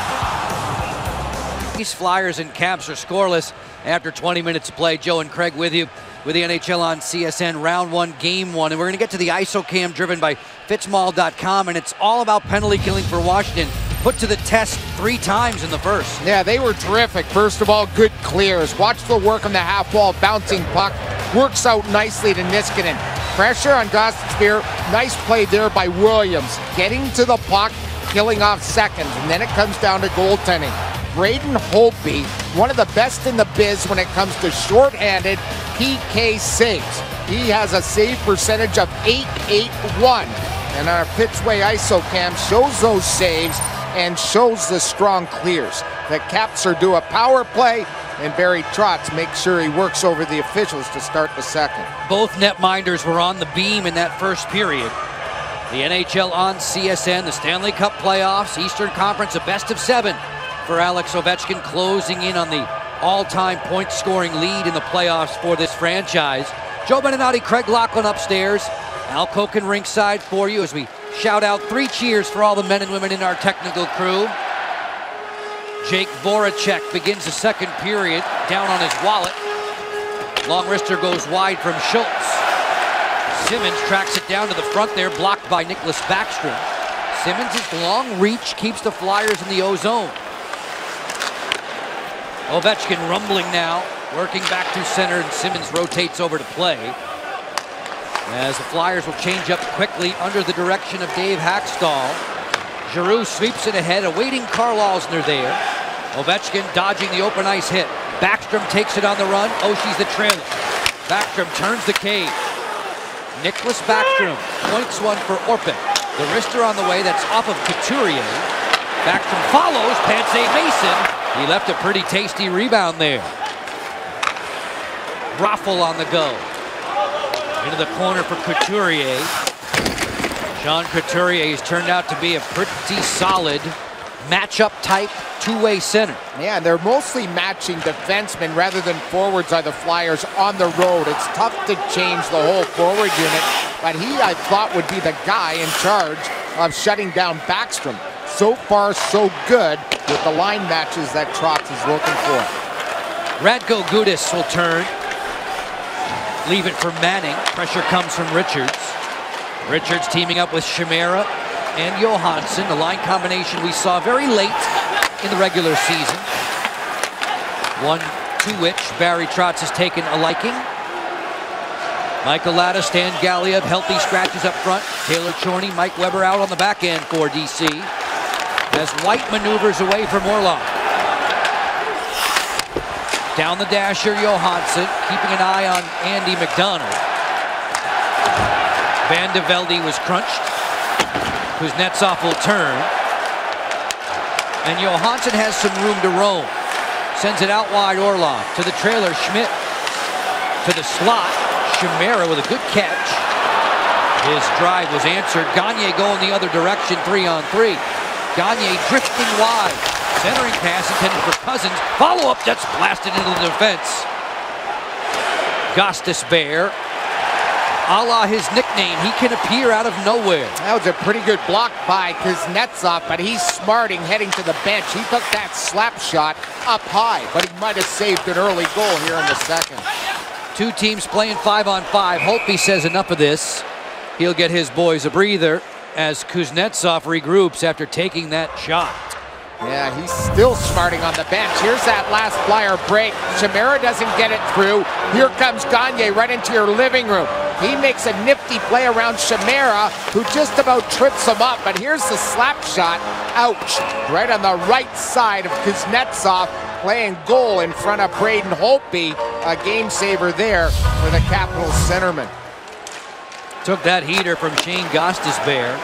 These Flyers and Caps are scoreless after twenty minutes of play. Joe and Craig with you with the N H L on C S N, round one, game one. And we're going to get to the I S O cam driven by Fitzmall dot com, and it's all about penalty killing for Washington. Put to the test three times in the first. Yeah, they were terrific. First of all, good clears. Watch the work on the half wall, bouncing puck. Works out nicely to Niskanen. Pressure on Gostisbehere. Nice play there by Williams. Getting to the puck, killing off seconds, and then it comes down to goaltending. Braden Holtby, one of the best in the biz when it comes to shorthanded P K saves. He has a save percentage of eight eighty-one. And our Pitchway I S O cam shows those saves and shows the strong clears. The Caps are due a power play, and Barry Trotz makes sure he works over the officials to start the second. Both netminders were on the beam in that first period. The N H L on C S N, the Stanley Cup playoffs, Eastern Conference, a best of seven for Alex Ovechkin, closing in on the all-time point-scoring lead in the playoffs for this franchise. Joe Beninati, Craig Laughlin upstairs. Al Koken rinkside for you as we shout out three cheers for all the men and women in our technical crew. Jake Voracek begins the second period down on his wallet. Long wrister goes wide from Schultz. Simmons tracks it down to the front there, blocked by Nicholas Backstrom. Simmons' long reach keeps the Flyers in the O-zone. Ovechkin rumbling now, working back through center, and Simmons rotates over to play. As the Flyers will change up quickly under the direction of Dave Hackstall. Giroux sweeps it ahead, awaiting Karl Alzner there. Ovechkin dodging the open ice hit. Backstrom takes it on the run. Oshie's the trailer. Backstrom turns the cage. Nicholas Backstrom points one for Orpik. The wrister on the way, that's off of Couturier. Backstrom follows, pad save Mason. He left a pretty tasty rebound there. Raffle on the go. Into the corner for Couturier. Sean Couturier has turned out to be a pretty solid matchup type two-way center. Yeah, they're mostly matching defensemen rather than forwards are the Flyers on the road. It's tough to change the whole forward unit, but he, I thought, would be the guy in charge of shutting down Backstrom. So far, so good with the line matches that Trotz is looking for. Radko Gudis will turn. Leave it for Manning. Pressure comes from Richards. Richards teaming up with Chimera and Johansson, the line combination we saw very late in the regular season. One to which Barry Trotz has taken a liking. Michael Latta, Stan Galiev, healthy scratches up front. Taylor Chorney, Mike Weber out on the back end for D C. As White maneuvers away from Orlov. Down the dasher, Johansson, keeping an eye on Andy McDonald. Van de Velde was crunched. Kuznetsov will turn. And Johansson has some room to roam. Sends it out wide, Orlov. To the trailer, Schmidt. To the slot, Chimera with a good catch. His drive was answered. Gagne going the other direction, three on three. Gagne drifting wide. Centering pass intended for Cousins. Follow-up gets blasted into the defense. Gostisbehere, a la his nickname, he can appear out of nowhere. That was a pretty good block by Kuznetsov, but he's smarting heading to the bench. He took that slap shot up high, but he might have saved an early goal here in the second. Two teams playing five on five. Holtby says enough of this. He'll get his boys a breather as Kuznetsov regroups after taking that shot. Yeah, he's still smarting on the bench. Here's that last flyer break. Chimera doesn't get it through. Here comes Gagne right into your living room. He makes a nifty play around Chimera, who just about trips him up. But here's the slap shot. Ouch. Right on the right side of Kuznetsov, playing goal in front of Braden Holtby. A game saver there for the Capitals centerman. Took that heater from Shane Gostisbehere.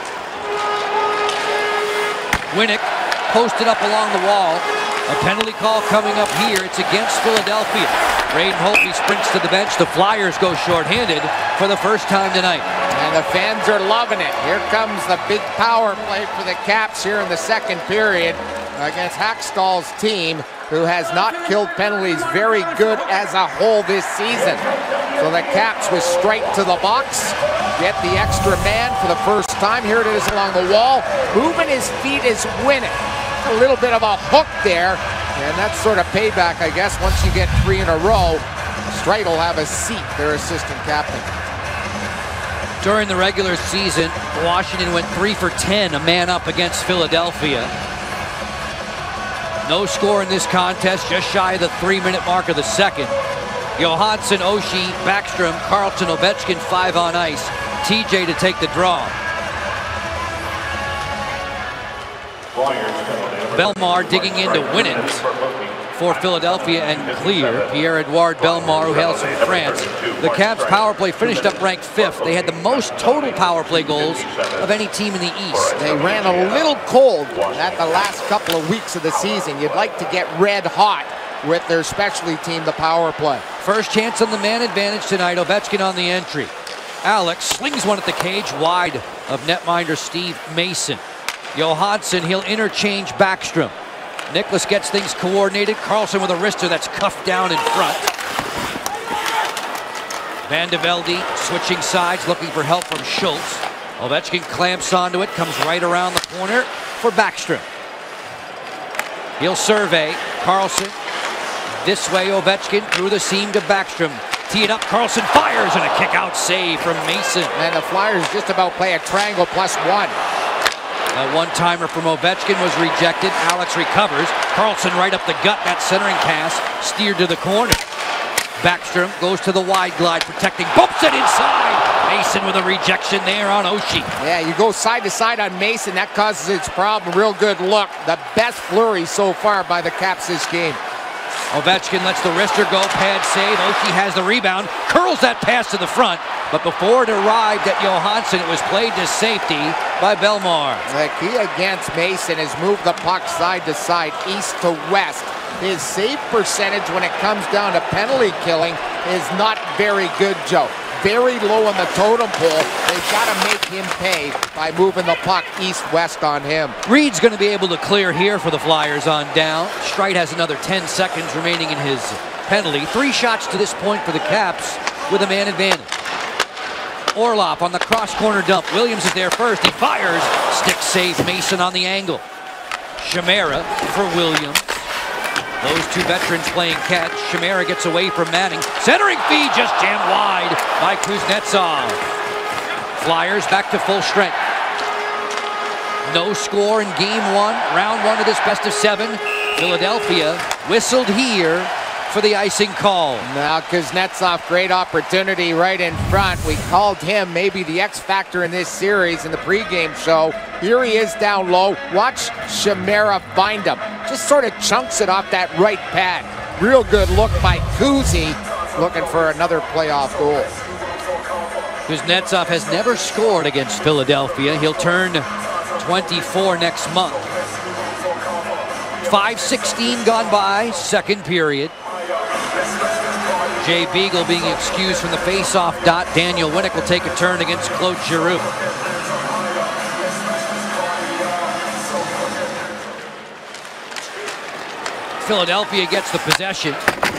Winnick posted up along the wall. A penalty call coming up here. It's against Philadelphia. Braden Holtby sprints to the bench. The Flyers go shorthanded for the first time tonight. And the fans are loving it. Here comes the big power play for the Caps here in the second period against Hackstall's team, who has not killed penalties very good as a whole this season. So the Caps with straight to the box, get the extra man for the first time. Here it is along the wall. Moving his feet is Winnick. A little bit of a hook there, and that's sort of payback, I guess. Once you get three in a row, Streit will have a seat, their assistant captain. During the regular season, Washington went three for ten, a man up against Philadelphia. No score in this contest, just shy of the three-minute mark of the second. Johansson, Oshie, Backstrom, Carlson, Ovechkin, five on ice. T J to take the draw. Bellemare digging into Winnick for Philadelphia and clear. Pierre-Edouard Bellemare, who hails from France. The Caps power play finished up ranked fifth. They had the most total power play goals of any team in the East. They ran a little cold at the last couple of weeks of the season. You'd like to get red hot with their specialty team, the power play. First chance on the man advantage tonight. Ovechkin on the entry. Alex slings one at the cage wide of netminder Steve Mason. Johansson, he'll interchange Backstrom. Nicholas gets things coordinated. Carlson with a wrister that's cuffed down in front. Van de Velde switching sides, looking for help from Schultz. Ovechkin clamps onto it, comes right around the corner for Backstrom. He'll survey. Carlson this way, Ovechkin through the seam to Backstrom. Tee it up, Carlson fires, and a kick-out save from Mason. And the Flyers just about play a triangle plus one. A one-timer from Ovechkin was rejected. Alex recovers. Carlson right up the gut. That centering pass steered to the corner. Backstrom goes to the wide glide, protecting. Bumps it inside. Mason with a rejection there on Oshie. Yeah, you go side to side on Mason. That causes its problem. Real good look. The best flurry so far by the Caps this game. Ovechkin lets the wrister go. Pad save. Oshie has the rebound. Curls that pass to the front. But before it arrived at Johansson, it was played to safety by Bellemare. The key against Mason is move the puck side to side, east to west. His save percentage when it comes down to penalty killing is not very good, Joe. Very low on the totem pole. They've got to make him pay by moving the puck east-west on him. Reed's going to be able to clear here for the Flyers on down. Streit has another ten seconds remaining in his penalty. Three shots to this point for the Caps with a man advantage. Orlov on the cross-corner dump. Williams is there first. He fires. Stick save Mason on the angle. Chimera for Williams. Those two veterans playing catch. Chimera gets away from Manning. Centering feed just jammed wide by Kuznetsov. Flyers back to full strength. No score in game one, round one of this best of seven. Philadelphia whistled here for the icing call. Now Kuznetsov, great opportunity right in front. We called him maybe the X factor in this series in the pregame show. Here he is down low. Watch Chimera find him. Just sort of chunks it off that right pad. Real good look by Kuzi, looking for another playoff goal. Kuznetsov has never scored against Philadelphia. He'll turn twenty-four next month. five sixteen gone by, second period. Jay Beagle being excused from the face-off dot. Daniel Winnick will take a turn against Claude Giroux. Philadelphia gets the possession.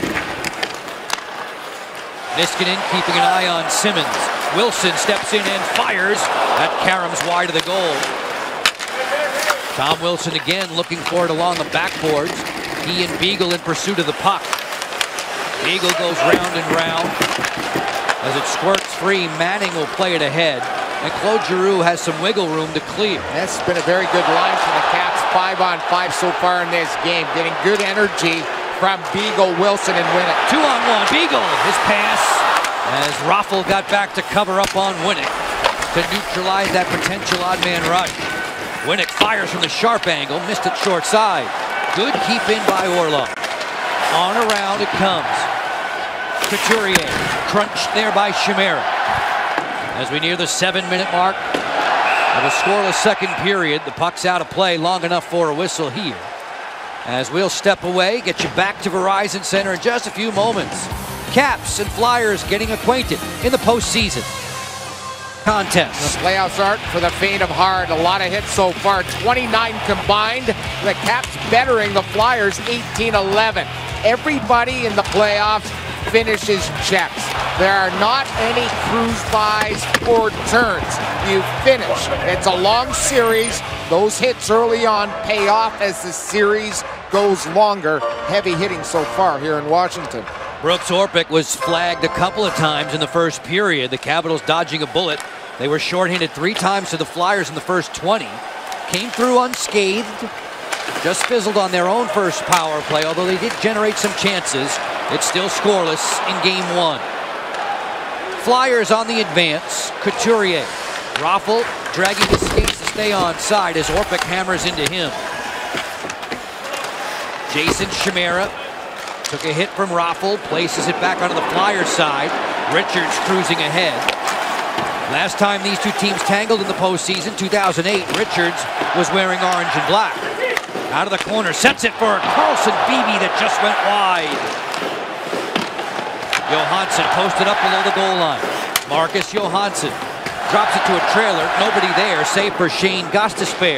Niskanen keeping an eye on Simmons. Wilson steps in and fires. That caroms wide of the goal. Tom Wilson again looking for it along the backboards. He and Beagle in pursuit of the puck. Beagle goes round and round. As it squirts free, Manning will play it ahead. And Claude Giroux has some wiggle room to clear. That's been a very good line for the Caps. Five on five so far in this game. Getting good energy from Beagle, Wilson, and Winnick. Two on one. Beagle, his pass. As Raffl got back to cover up on Winnick to neutralize that potential odd man rush. Winnick fires from the sharp angle. Missed it short side. Good keep in by Orlov. On around it comes. Couturier. Crunched there by Chimera. As we near the seven-minute mark of a scoreless second period, the puck's out of play long enough for a whistle here. As we'll step away, get you back to Verizon Center in just a few moments. Caps and Flyers getting acquainted in the postseason contest. The playoffs aren't for the faint of heart. A lot of hits so far, twenty-nine combined. The Caps bettering the Flyers eighteen eleven. Everybody in the playoffs finishes checks. There are not any cruise bys or turns. You finish. It's a long series. Those hits early on pay off as the series goes longer. Heavy hitting so far here in Washington. Brooks Orpik was flagged a couple of times in the first period. The Capitals dodging a bullet. They were shorthanded three times to the Flyers in the first twenty. Came through unscathed. Just fizzled on their own first power play, although they did generate some chances. It's still scoreless in game one. Flyers on the advance. Couturier. Raffl dragging his skates to stay on side as Orpik hammers into him. Jason Chimera took a hit from Raffl, places it back onto the Flyers side. Richards cruising ahead. Last time these two teams tangled in the postseason, two thousand eight, Richards was wearing orange and black. Out of the corner, sets it for Carlson Beebe that just went wide. Johansson posted up below the goal line. Marcus Johansson drops it to a trailer. Nobody there, save for Shane Gostisbehere.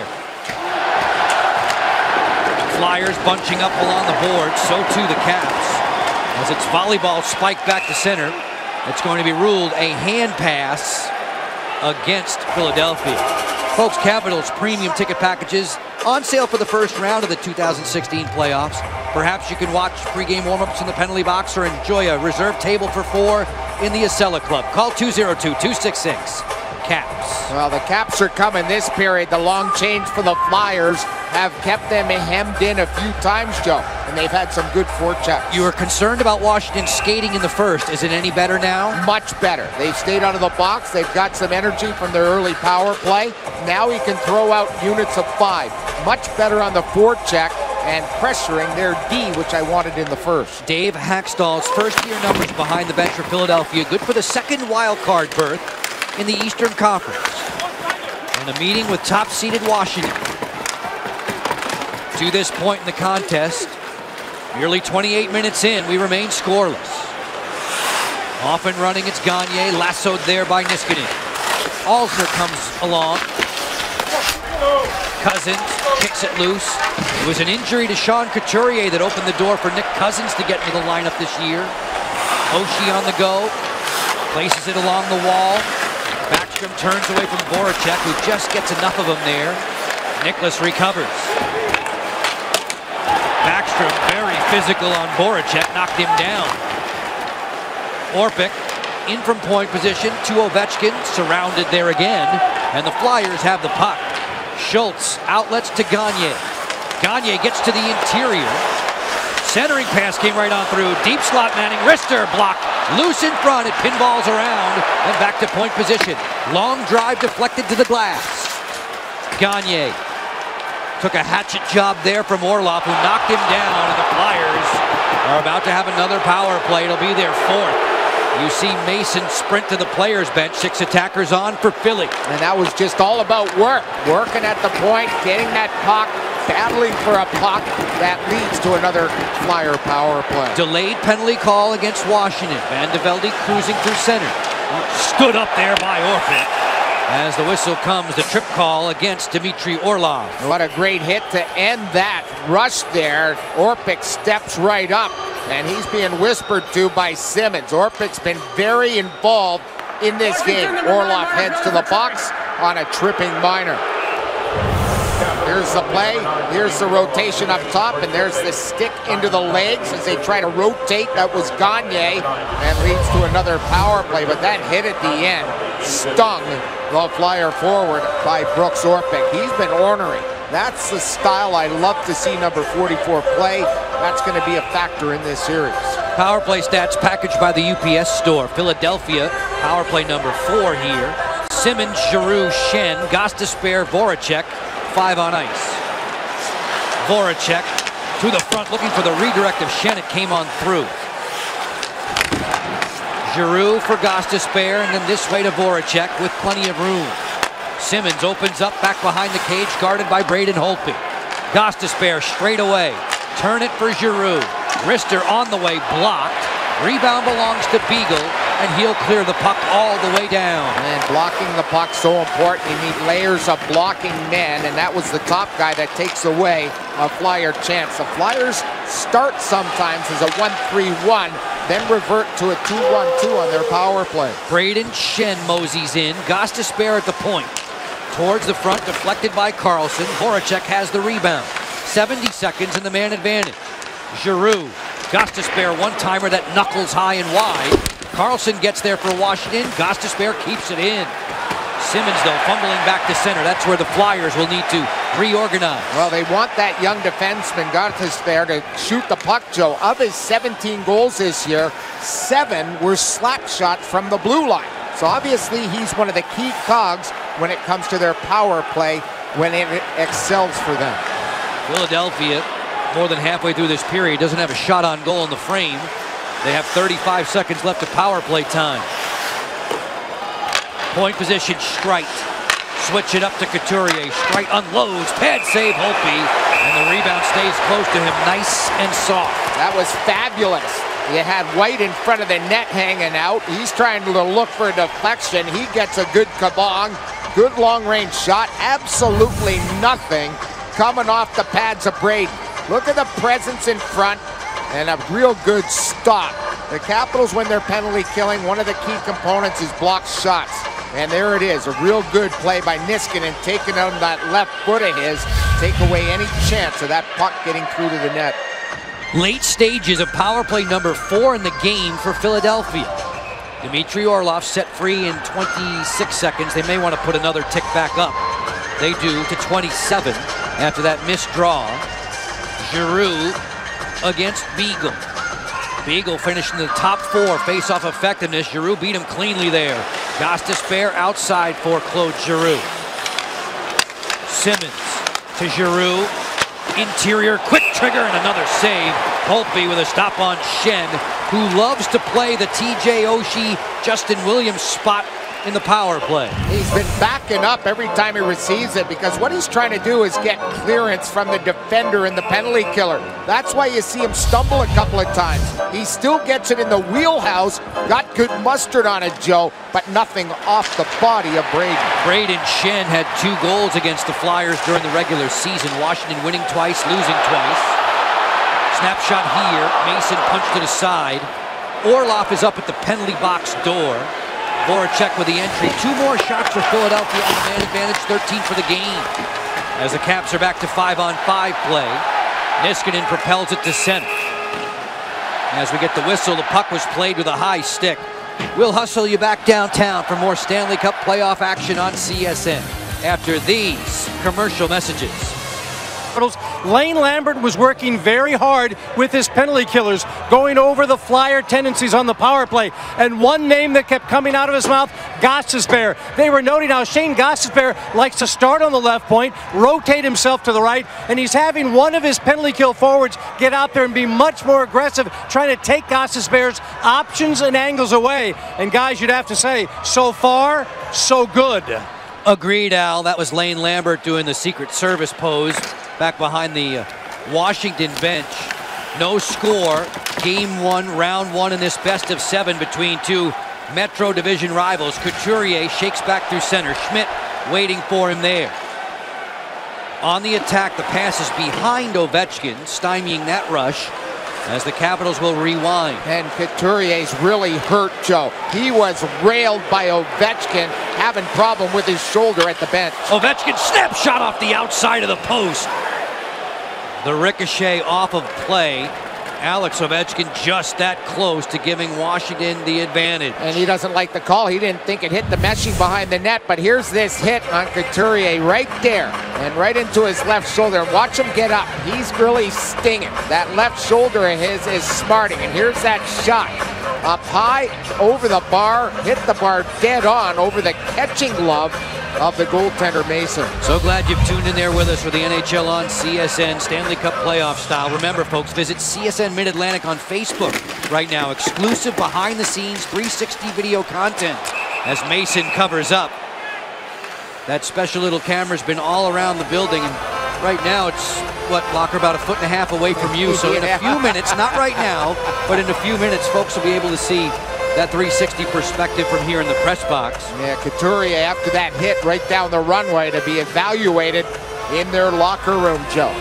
Flyers bunching up along the board, so too the Caps. As it's volleyball spiked back to center, it's going to be ruled a hand pass against Philadelphia. Folks, Capitals premium ticket packages on sale for the first round of the two thousand sixteen playoffs. Perhaps you can watch pregame warm-ups in the penalty box or enjoy a reserved table for four in the Acela Club. Call two oh two, two six six, Caps. Well, the Caps are coming this period. The long change for the Flyers have kept them hemmed in a few times, Joe, and they've had some good forechecks. You were concerned about Washington skating in the first. Is it any better now? Much better. They've stayed out of the box. They've got some energy from their early power play. Now he can throw out units of five. Much better on the forecheck and pressuring their D, which I wanted in the first. Dave Hackstall's first-year numbers behind the bench for Philadelphia. Good for the second wild card berth in the Eastern Conference. And a meeting with top-seeded Washington. To this point in the contest, nearly twenty-eight minutes in, we remain scoreless. Off and running, it's Gagne, lassoed there by Niskanen. Alzner comes along. Cousins kicks it loose. It was an injury to Sean Couturier that opened the door for Nick Cousins to get into the lineup this year. Oshie on the go, places it along the wall. Backstrom turns away from Voracek, who just gets enough of him there. Nicholas recovers. Backstrom very physical on Voracek, knocked him down. Orpik in from point position to Ovechkin, surrounded there again, and the Flyers have the puck. Schultz outlets to Gagne. Gagne gets to the interior. Centering pass came right on through. Deep slot Manning, wrister blocked. Loose in front, it pinballs around and back to point position. Long drive deflected to the glass. Gagne took a hatchet job there from Orlov, who knocked him down, and the Flyers are about to have another power play. It'll be their fourth. You see Mason sprint to the players' bench. Six attackers on for Philly. And that was just all about work. Working at the point, getting that puck, battling for a puck that leads to another Flyer power play. Delayed penalty call against Washington. Van de Velde cruising through center. Stood up there by Orpik. As the whistle comes, the trip call against Dmitry Orlov. What a great hit to end that rush there. Orpik steps right up, and he's being whispered to by Simmons. Orpik's been very involved in this game. Orlov heads to the box on a tripping minor. Here's the play, here's the rotation up top, and there's the stick into the legs as they try to rotate. That was Gagne, and leads to another power play, but that hit at the end stung the Flyer forward by Brooks Orpik. He's been ornery. That's the style I love to see number forty-four play. That's going to be a factor in this series. Power play stats packaged by the U P S store. Philadelphia, power play number four here. Simmons, Giroux, Shen, Gostisbehere, Voracek, five on ice. Voracek to the front, looking for the redirect of Shen. It came on through. Giroux for Gostisbehere, and then this way to Voracek with plenty of room. Simmons opens up back behind the cage, guarded by Braden Holtby. Gostisbehere straight away. Turn it for Giroux. Rister on the way, blocked. Rebound belongs to Beagle, and he'll clear the puck all the way down. And blocking the puck so important. You need layers of blocking men, and that was the top guy that takes away a Flyer chance. The Flyers start sometimes as a one three one, then revert to a two one two on their power play. Braden Shen moseys in. Gostisbehere at the point. Towards the front, deflected by Carlson. Voracek has the rebound. seventy seconds in the man advantage. Giroux. Gostisbehere one-timer that knuckles high and wide. Carlson gets there for Washington. Gostisbehere keeps it in. Simmons, though, fumbling back to center. That's where the Flyers will need to reorganize. Well, they want that young defenseman, Gostisbehere, to shoot the puck, Joe. Of his seventeen goals this year, seven were slap shots from the blue line. So obviously he's one of the key cogs when it comes to their power play, when it excels for them. Philadelphia, more than halfway through this period, doesn't have a shot on goal in the frame. They have thirty-five seconds left of power play time. Point position, Streit. Switch it up to Couturier. Streit unloads, pad save Holtby, and the rebound stays close to him, nice and soft. That was fabulous. You had White in front of the net hanging out. He's trying to look for a deflection. He gets a good kabong, good long-range shot. Absolutely nothing coming off the pads of Braden. Look at the presence in front and a real good stop. The Capitals, when they're penalty killing, one of the key components is blocked shots. And there it is, a real good play by Niskanen, taking on that left foot of his, take away any chance of that puck getting through to the net. Late stages of power play number four in the game for Philadelphia. Dmitry Orlov set free in twenty-six seconds. They may want to put another tick back up. They do to twenty-seven after that missed draw. Giroux against Beagle. Beagle finishing the top four face-off effectiveness. Giroux beat him cleanly there. Gostisbehere outside for Claude Giroux. Simmons to Giroux. Interior, quick trigger, and another save. Holtby with a stop on Shen, who loves to play the T J Oshie, Justin Williams spot in the power play. He's been backing up every time he receives it, because what he's trying to do is get clearance from the defender and the penalty killer. That's why you see him stumble a couple of times. He still gets it in the wheelhouse, got good mustard on it, Joe, but nothing off the body of Braden. Braden Shen had two goals against the Flyers during the regular season. Washington winning twice, losing twice. Snapshot here, Mason punched it aside. Orlov is up at the penalty box door. Voracek with the entry. Two more shots for Philadelphia on the man advantage, thirteen for the game. As the Caps are back to five on five play, Niskanen propels it to center. As we get the whistle, the puck was played with a high stick. We'll hustle you back downtown for more Stanley Cup playoff action on C S N after these commercial messages. Lane Lambert was working very hard with his penalty killers, going over the Flyer tendencies on the power play. And one name that kept coming out of his mouth, Gostisbehere. They were noting how Shane Gostisbehere likes to start on the left point, rotate himself to the right, and he's having one of his penalty kill forwards get out there and be much more aggressive, trying to take Gostisbehere's options and angles away. And guys, you'd have to say, so far, so good. Agreed, Al. That was Lane Lambert doing the Secret Service pose. back behind the uh, Washington bench. No score. Game one, round one in this best of seven between two Metro Division rivals. Couturier shakes back through center. Schmidt waiting for him there. On the attack, the pass is behind Ovechkin, stymieing that rush as the Capitals will rewind. And Couturier's really hurt, Joe. He was railed by Ovechkin, having problem with his shoulder at the bench. Ovechkin snapshot off the outside of the post. The ricochet off of play. Alex Ovechkin just that close to giving Washington the advantage. And he doesn't like the call. He didn't think it hit the meshing behind the net, but here's this hit on Couturier right there and right into his left shoulder. And watch him get up. He's really stinging. That left shoulder of his is smarting. And here's that shot. Up high, over the bar, hit the bar dead on over the catching glove of the goaltender Mason. So glad you've tuned in there with us for the N H L on C S N Stanley Cup playoff style. Remember, folks, visit C S N Mid-Atlantic on Facebook right now. Exclusive behind-the-scenes three sixty video content as Mason covers up. That special little camera's been all around the building, and right now it's, what, Locker, about a foot and a half away from you. So in a few minutes, not right now, but in a few minutes, folks will be able to see that three sixty perspective from here in the press box. Yeah, Couturier after that hit right down the runway to be evaluated in their locker room, Joe.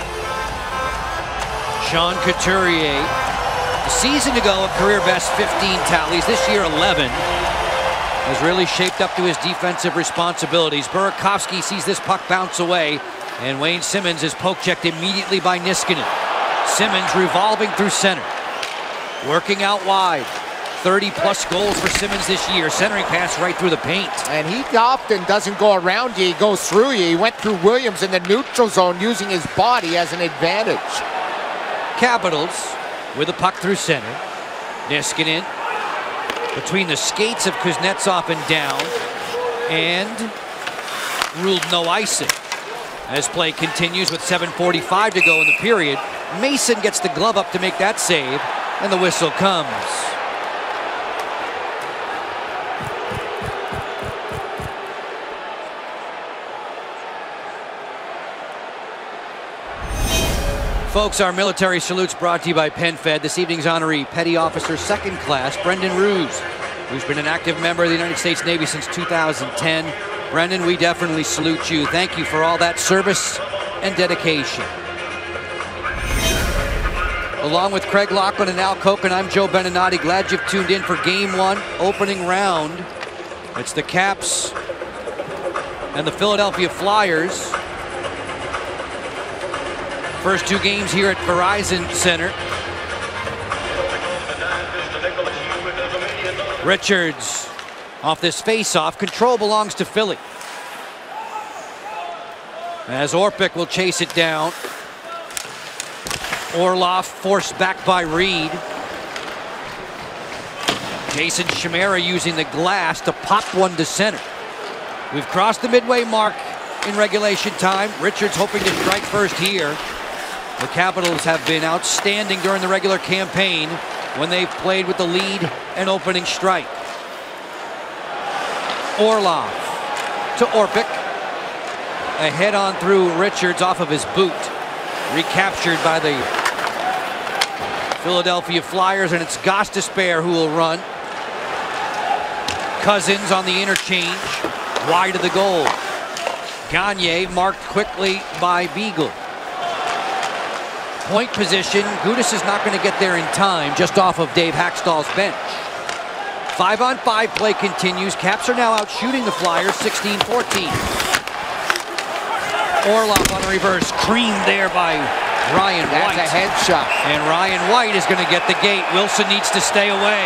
Sean Couturier, a season ago, a career best fifteen tallies, this year eleven. Has really shaped up to his defensive responsibilities. Burakovsky sees this puck bounce away, and Wayne Simmons is poke-checked immediately by Niskanen. Simmons revolving through center, working out wide. thirty plus goals for Simmons this year. Centering pass right through the paint. And he often doesn't go around you, he goes through you. He went through Williams in the neutral zone using his body as an advantage. Capitals with a puck through center. Niskanen between the skates of Kuznetsov and down, and ruled no icing. As play continues with seven forty-five to go in the period, Mason gets the glove up to make that save, and the whistle comes. Folks, our military salutes brought to you by PenFed. This evening's honoree, Petty Officer Second Class Brendan Ruse, who's been an active member of the United States Navy since two thousand ten. Brendan, we definitely salute you. Thank you for all that service and dedication. Along with Craig Laughlin and Al Kochen, I'm Joe Beninati. Glad you've tuned in for Game One, opening round. It's the Caps and the Philadelphia Flyers. First two games here at Verizon Center. Richards off this face-off. Control belongs to Philly. As Orpik will chase it down. Orlov forced back by Reed. Jason Chimera using the glass to pop one to center. We've crossed the midway mark in regulation time. Richards hoping to strike first here. The Capitals have been outstanding during the regular campaign when they've played with the lead and opening strike. Orlov to Orpik. A head-on through Richards off of his boot. Recaptured by the Philadelphia Flyers, and it's Gostisbehere who will run. Cousins on the interchange, wide of the goal. Gagne marked quickly by Beagle. Point position, Gudas is not going to get there in time, just off of Dave Hackstall's bench. Five on five play continues. Caps are now out shooting the Flyers sixteen fourteen. Orlov on a reverse, creamed there by Ryan White. That's a headshot. And Ryan White is going to get the gate. Wilson needs to stay away.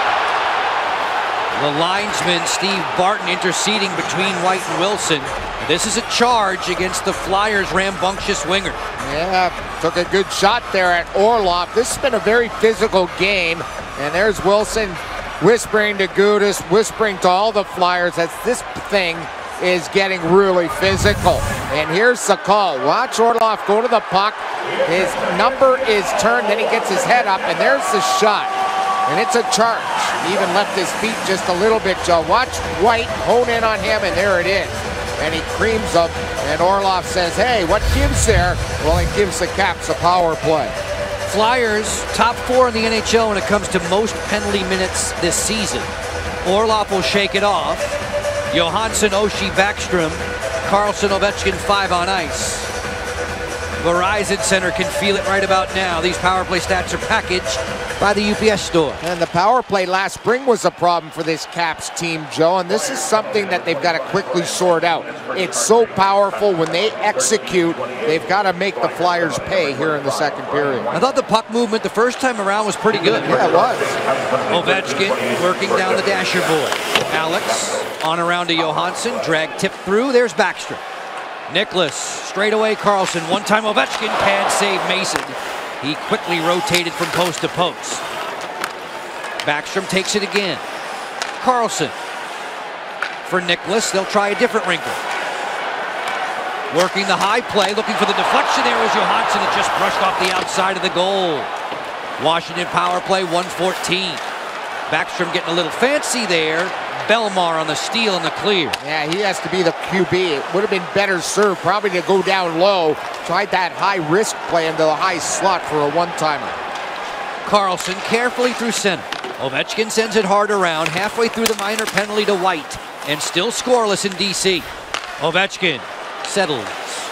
The linesman, Steve Barton, interceding between White and Wilson. This is a charge against the Flyers' rambunctious winger. Yeah, took a good shot there at Orlov. This has been a very physical game. And there's Wilson whispering to Gudas, whispering to all the Flyers that this thing is getting really physical. And here's the call. Watch Orlov go to the puck. His number is turned, then he gets his head up, and there's the shot. And it's a charge. He even left his feet just a little bit, Joe. Watch White hone in on him, and there it is. and he creams them. And Orlov says, hey, what gives there? Well, it gives the Caps a power play. Flyers, top four in the N H L when it comes to most penalty minutes this season. Orlov will shake it off. Johansson, Oshie, Backstrom, Carlson, Ovechkin, five on ice. Verizon Center can feel it right about now. These power play stats are packaged by the U P S store. And the power play last spring was a problem for this Caps team, Joe, and this is something that they've got to quickly sort out. It's so powerful when they execute. They've got to make the Flyers pay here in the second period. I thought the puck movement the first time around was pretty good. Yeah, it was. Ovechkin working down the dasher boy. Alex on around to Johansson, drag tip through. There's Backstrom. Nicholas, straight away Carlson, one-time Ovechkin, pad save Mason. He quickly rotated from post to post. Backstrom takes it again. Carlson for Nicholas, they'll try a different wrinkle. Working the high play, looking for the deflection. There was Johansson, that just brushed off the outside of the goal. Washington power play, one fourteen. Backstrom getting a little fancy there. Belmar on the steal and the clear. Yeah, he has to be the Q B. It would have been better served probably to go down low. Tried that high-risk play into the high slot for a one-timer. Carlson carefully through center. Ovechkin sends it hard around, halfway through the minor penalty to White, and still scoreless in D C. Ovechkin settles.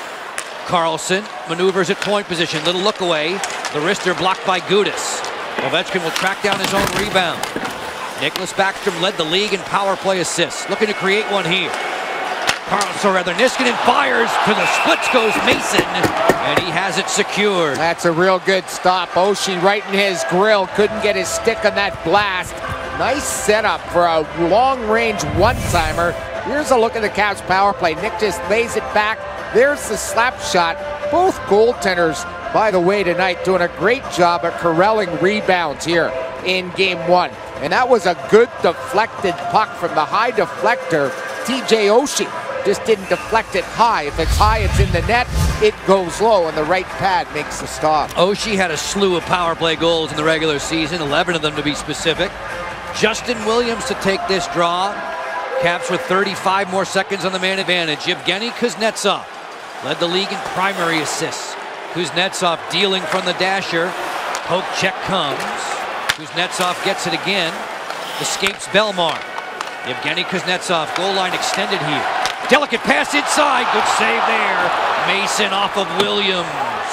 Carlson maneuvers at point position. Little look away. The wrister blocked by Gudis. Ovechkin will track down his own rebound. Nicholas Backstrom led the league in power play assists. Looking to create one here. Carlson, or rather Niskanen, fires. To the splits goes Mason, and he has it secured. That's a real good stop. Oshie right in his grill. Couldn't get his stick on that blast. Nice setup for a long-range one-timer. Here's a look at the Caps power play. Nick just lays it back. There's the slap shot. Both goaltenders, by the way, tonight doing a great job at corralling rebounds here in game one. And that was a good deflected puck from the high deflector, T J Oshie. Just didn't deflect it high. If it's high, it's in the net. It goes low, and the right pad makes the stop. Oshie had a slew of power play goals in the regular season, eleven of them to be specific. Justin Williams to take this draw. Caps with thirty-five more seconds on the man advantage. Yevgeny Kuznetsov led the league in primary assists. Kuznetsov dealing from the dasher. Poke check comes. Kuznetsov gets it again. Escapes Belmar. Yevgeny Kuznetsov, goal line extended here. Delicate pass inside. Good save there. Mason off of Williams.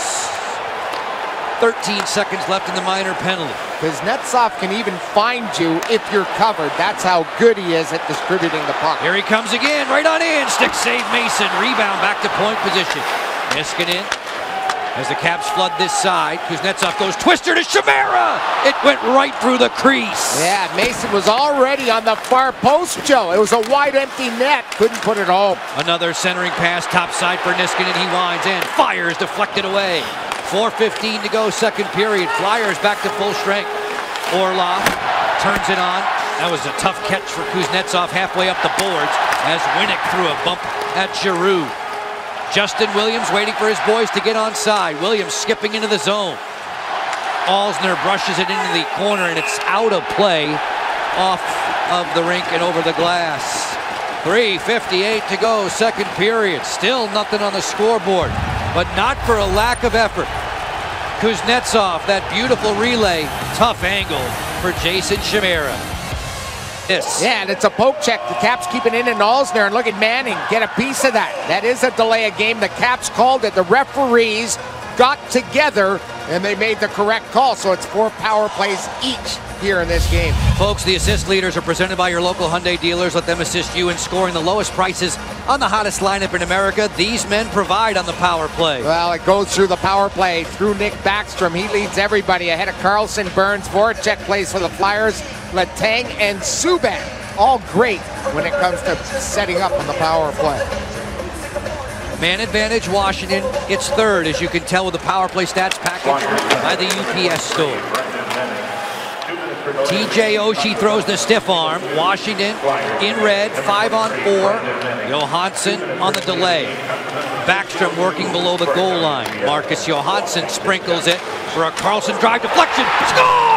thirteen seconds left in the minor penalty. Kuznetsov can even find you if you're covered. That's how good he is at distributing the puck. Here he comes again. Right on in. Stick save Mason. Rebound back to point position. Niskanen. As the Caps flood this side, Kuznetsov goes twister to Chimera. It went right through the crease. Yeah, Mason was already on the far post, Joe. It was a wide empty net. Couldn't put it home. Another centering pass top side for Niskanen. He winds in. Fires deflected away. four fifteen to go, second period. Flyers back to full strength. Orlov turns it on. That was a tough catch for Kuznetsov halfway up the boards as Winnick threw a bump at Giroux. Justin Williams waiting for his boys to get onside. Williams skipping into the zone. Alsner brushes it into the corner, and it's out of play off of the rink and over the glass. three fifty-eight to go, second period. Still nothing on the scoreboard, but not for a lack of effort. Kuznetsov, that beautiful relay. Tough angle for Jason Chimera. This. Yeah, and it's a poke check. The Caps keep it in and Alsner, and look at Manning get a piece of that. That is a delay of game. The Caps called it. The referees got together and they made the correct call. So it's four power plays each here in this game. Folks, the assist leaders are presented by your local Hyundai dealers. Let them assist you in scoring the lowest prices on the hottest lineup in America. These men provide on the power play. Well, it goes through the power play through Nick Backstrom. He leads everybody ahead of Carlson, Burns. Voracek plays for the Flyers. Letang and Subban, all great when it comes to setting up on the power play. Man advantage, Washington. It's third, as you can tell with the power play stats package by the U P S store. T J Oshie throws the stiff arm. Washington in red, five on four. Johansson on the delay. Backstrom working below the goal line. Marcus Johansson sprinkles it for a Carlson drive deflection. Score!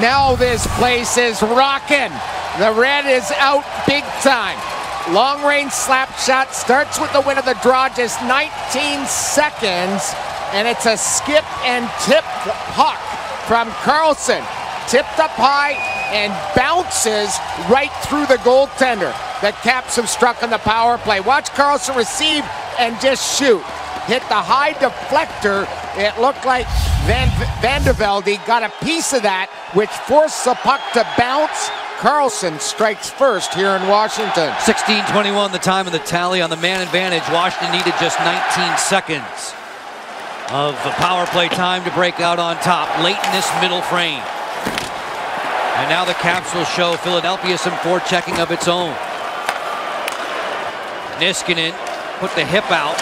now this place is rocking. The red is out big time. Long range slap shot starts with the win of the draw, just nineteen seconds, and it's a skip and tip puck from Carlson. Tipped up high and bounces right through the goaltender. The Caps have struck on the power play. Watch Carlson receive and just shoot. Hit the high deflector. It looked like Van, Van de Velde got a piece of that, which forced the puck to bounce. Carlson strikes first here in Washington. sixteen twenty-one the time of the tally on the man advantage. Washington needed just nineteen seconds of the power play time to break out on top late in this middle frame. And now the Caps will show Philadelphia some forechecking of its own. Niskanen put the hip out.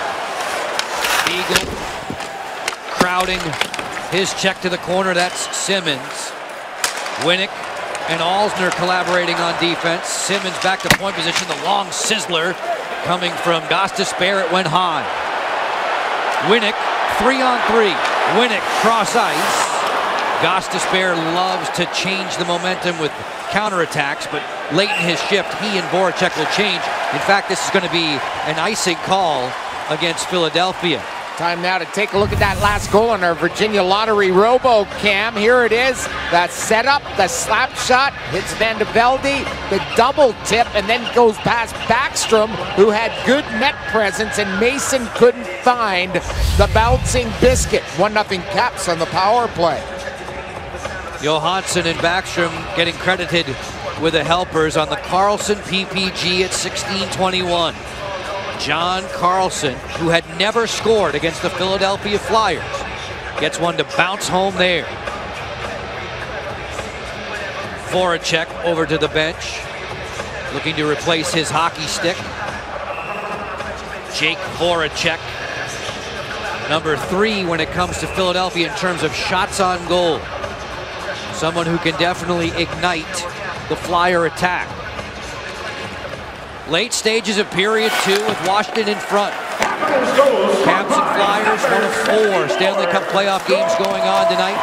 Eagle crowding his check to the corner. That's Simmons. Winnick and Alsner collaborating on defense. Simmons back to point position. The long sizzler coming from Gostisbehere. It went high. Winnick, three on three. Winnick cross ice. Gostisbehere loves to change the momentum with counterattacks, but late in his shift, he and Voracek will change. In fact, this is going to be an icing call against Philadelphia. Time now to take a look at that last goal on our Virginia Lottery Robo Cam. Here it is, the setup, the slap shot, hits Van de Velde, the double tip, and then goes past Backstrom, who had good net presence, and Mason couldn't find the bouncing biscuit. one nothing Caps on the power play. Johansson and Backstrom getting credited with the helpers on the Carlson P P G at sixteen twenty-one. John Carlson, who had never scored against the Philadelphia Flyers, gets one to bounce home there. Voracek over to the bench, looking to replace his hockey stick. Jake Voracek, number three when it comes to Philadelphia in terms of shots on goal. Someone who can definitely ignite the Flyer attack. Late stages of period two with Washington in front. Caps and Flyers, one of four Stanley Cup playoff games going on tonight.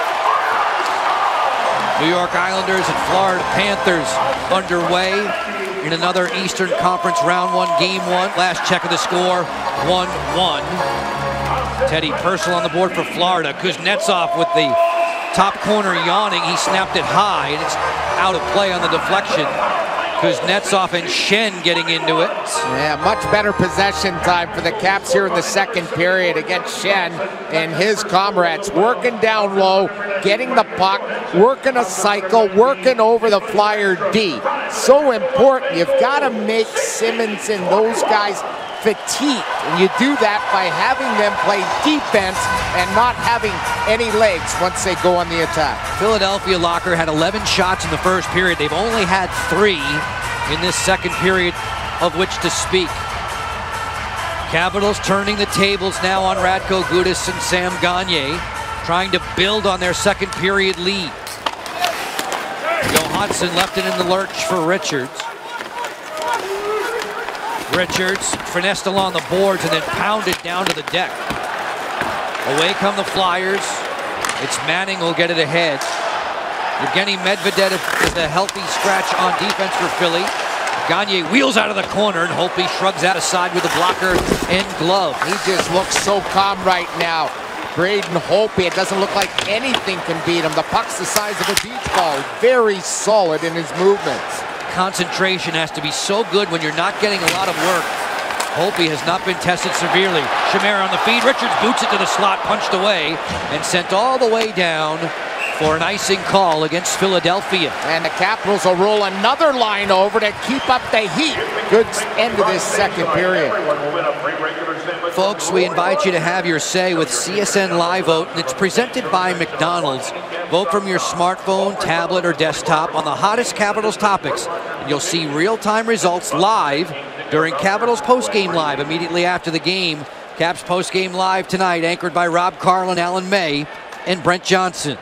New York Islanders and Florida Panthers underway in another Eastern Conference round one, game one. Last check of the score, one one. Teddy Purcell on the board for Florida. Kuznetsov with the top corner yawning. He snapped it high, and it's out of play on the deflection. Kuznetsov and Shen getting into it. Yeah, much better possession time for the Caps here in the second period against Shen and his comrades. Working down low, getting the puck, working a cycle, working over the Flyer D. So important. You've got to make Simmons and those guys fatigued, and you do that by having them play defense and not having any legs once they go on the attack. Philadelphia Locker had eleven shots in the first period. They've only had three in this second period, of which to speak. Capitals turning the tables now on Radko Gudas and Sam Gagner, trying to build on their second period lead. Johansson left it in the lurch for Richards. Richards finessed along the boards and then pounded down to the deck. Away come the Flyers. It's Manning who'll get it ahead. Evgeny Medvedev is a healthy scratch on defense for Philly. Gagner wheels out of the corner, and Holtby shrugs out aside with a blocker and glove. He just looks so calm right now. Braden Holtby, it doesn't look like anything can beat him. The puck's the size of a beach ball. Very solid in his movements. Concentration has to be so good when you're not getting a lot of work. Holtby has not been tested severely. Chimera on the feed. Richards boots it to the slot, punched away, and sent all the way down for an icing call against Philadelphia. And the Capitals will roll another line over to keep up the heat. Good end of this second period. Folks, we invite you to have your say with C S N Live Vote, and it's presented by McDonald's. Vote from your smartphone, tablet, or desktop on the hottest Capitals topics, and you'll see real-time results live during Capitals Postgame Live immediately after the game. Caps Postgame Live tonight, anchored by Rob Carlin, Alan May, and Brent Johnson.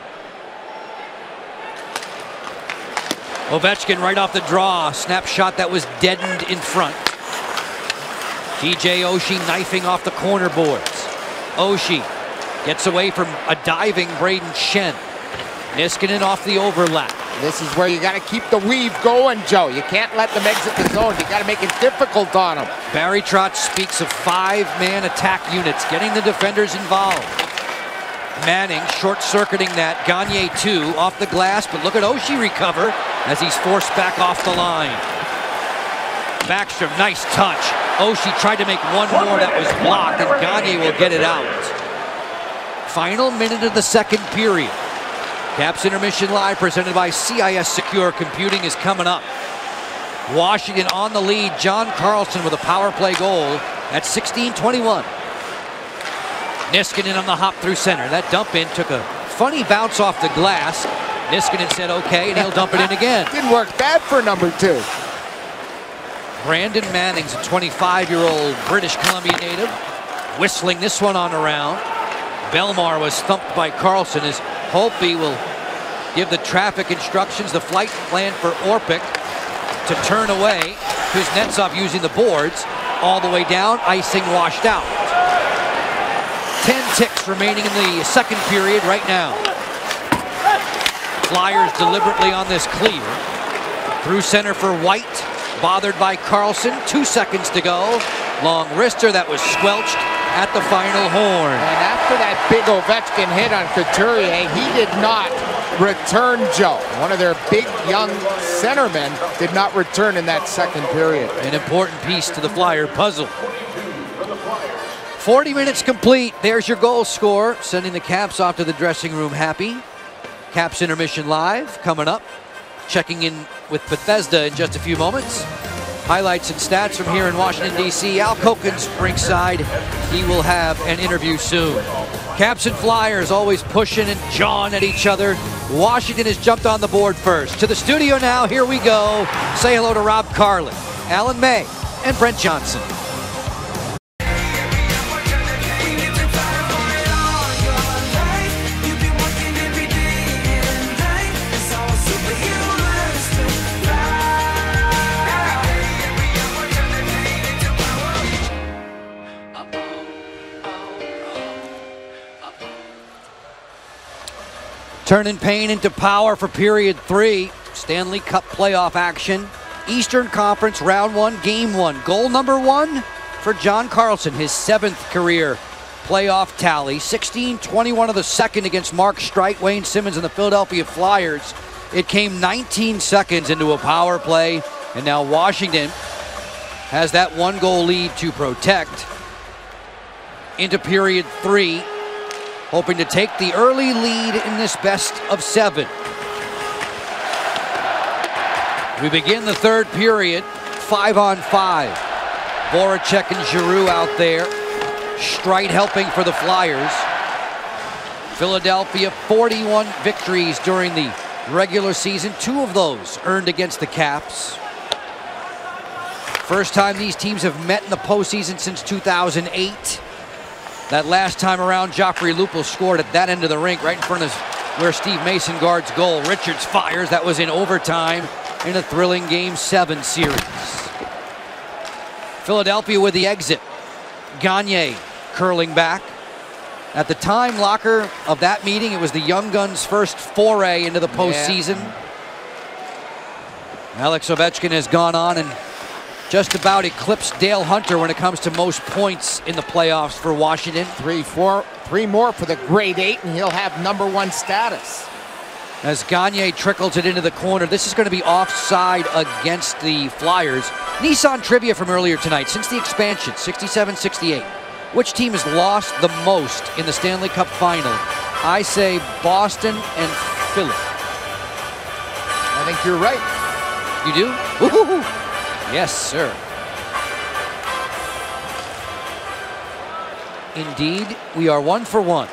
Ovechkin right off the draw. Snapshot that was deadened in front. T J Oshie knifing off the corner boards. Oshie gets away from a diving Braden Shen. Niskanen off the overlap. This is where you got to keep the weave going, Joe. You can't let them exit the zone. You got to make it difficult on them. Barry Trotz speaks of five-man attack units, getting the defenders involved. Manning short-circuiting that. Gagne two off the glass, but look at Oshie recover as he's forced back off the line. Backstrom, nice touch. Oshie tried to make one more that was blocked, and Gagne will get it out. Final minute of the second period. Caps Intermission Live, presented by C I S Secure Computing, is coming up. Washington on the lead. John Carlson with a power play goal at sixteen twenty-one. Niskanen on the hop through center. That dump in took a funny bounce off the glass. Niskanen said okay, and he'll dump it in again. Didn't work bad for number two. Brandon Manning's a twenty-five-year-old British Columbia native, whistling this one on around. Belmar was thumped by Carlson as Holtby will give the traffic instructions. The flight plan for Orpik to turn away. Kuznetsov using the boards all the way down. Icing washed out. Ten ticks remaining in the second period right now. Flyers deliberately on this clear. Through center for White. Bothered by Carlson. Two seconds to go. Long wrister that was squelched at the final horn. And after that big Ovechkin hit on Couturier, he did not return, Joe. One of their big young centermen did not return in that second period. An important piece to the Flyer puzzle. forty minutes complete. There's your goal score, sending the Caps off to the dressing room happy. Caps Intermission Live coming up. Checking in with Bethesda in just a few moments. Highlights and stats from here in Washington, D C Al Koken's ringside. He will have an interview soon. Caps and Flyers always pushing and jawing at each other. Washington has jumped on the board first. To the studio now, here we go. Say hello to Rob Carlin, Alan May, and Brent Johnson. Turning pain into power for period three. Stanley Cup playoff action. Eastern Conference round one, game one. Goal number one for John Carlson, his seventh career playoff tally. sixteen twenty-one of the second against Mark Streit, Wayne Simmons, and the Philadelphia Flyers. It came nineteen seconds into a power play, and now Washington has that one goal lead to protect. Into period three. Hoping to take the early lead in this best of seven. We begin the third period, five on five. Voracek and Giroux out there. Streit helping for the Flyers. Philadelphia, forty-one victories during the regular season. Two of those earned against the Caps. First time these teams have met in the postseason since two thousand eight. That last time around, Joffrey Lupul scored at that end of the rink, right in front of where Steve Mason guards goal. Richards fires. That was in overtime in a thrilling Game seven series. Philadelphia with the exit. Gagne curling back. At the time, Locker, of that meeting, it was the Young Guns' first foray into the postseason. Yeah. Alex Ovechkin has gone on and just about eclipsed Dale Hunter when it comes to most points in the playoffs for Washington. Three, four, three more for the grade eight, and he'll have number one status. As Gagne trickles it into the corner, this is going to be offside against the Flyers. Nissan trivia from earlier tonight. Since the expansion, sixty-seven sixty-eight. Which team has lost the most in the Stanley Cup final? I say Boston and Philly. I think you're right. You do? Woo-hoo-hoo. Yes, sir. Indeed, we are one for one.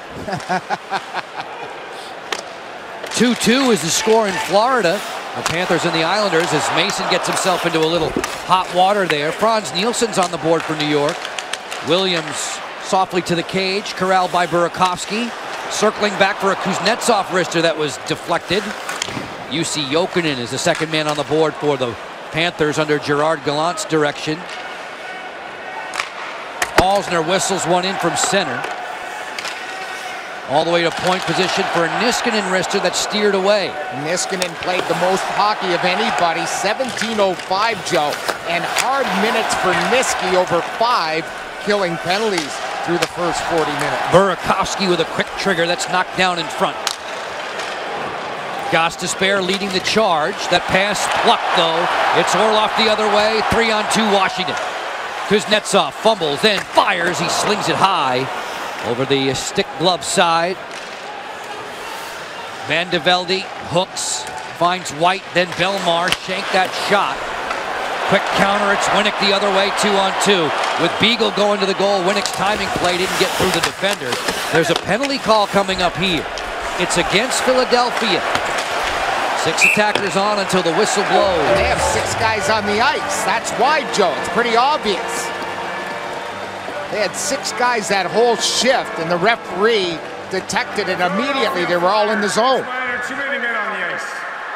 two two is the score in Florida. The Panthers and the Islanders as Mason gets himself into a little hot water there. Franz Nielsen's on the board for New York. Williams softly to the cage, corralled by Burakovsky. Circling back for a Kuznetsov wrister that was deflected. U C Jokinen is the second man on the board for the Panthers under Gerard Gallant's direction. Alsner whistles one in from center. All the way to point position for a Niskanen wrister that steered away. Niskanen played the most hockey of anybody, seventeen oh five, Joe. And hard minutes for Niski, over five, killing penalties through the first forty minutes. Burakovsky with a quick trigger that's knocked down in front. Gostisbehere leading the charge. That pass plucked, though. It's Orlov the other way. Three on two, Washington. Kuznetsov fumbles, then fires. He slings it high over the stick glove side. Van de Velde hooks, finds White, then Belmar shanked that shot. Quick counter, it's Winnick the other way, two on two. With Beagle going to the goal, Winnick's timing play didn't get through the defender. There's a penalty call coming up here. It's against Philadelphia. Six attackers on until the whistle blows. And they have six guys on the ice. That's why, Joe. It's pretty obvious. They had six guys that whole shift, and the referee detected it immediately. They were all in the zone. Too many men on the ice.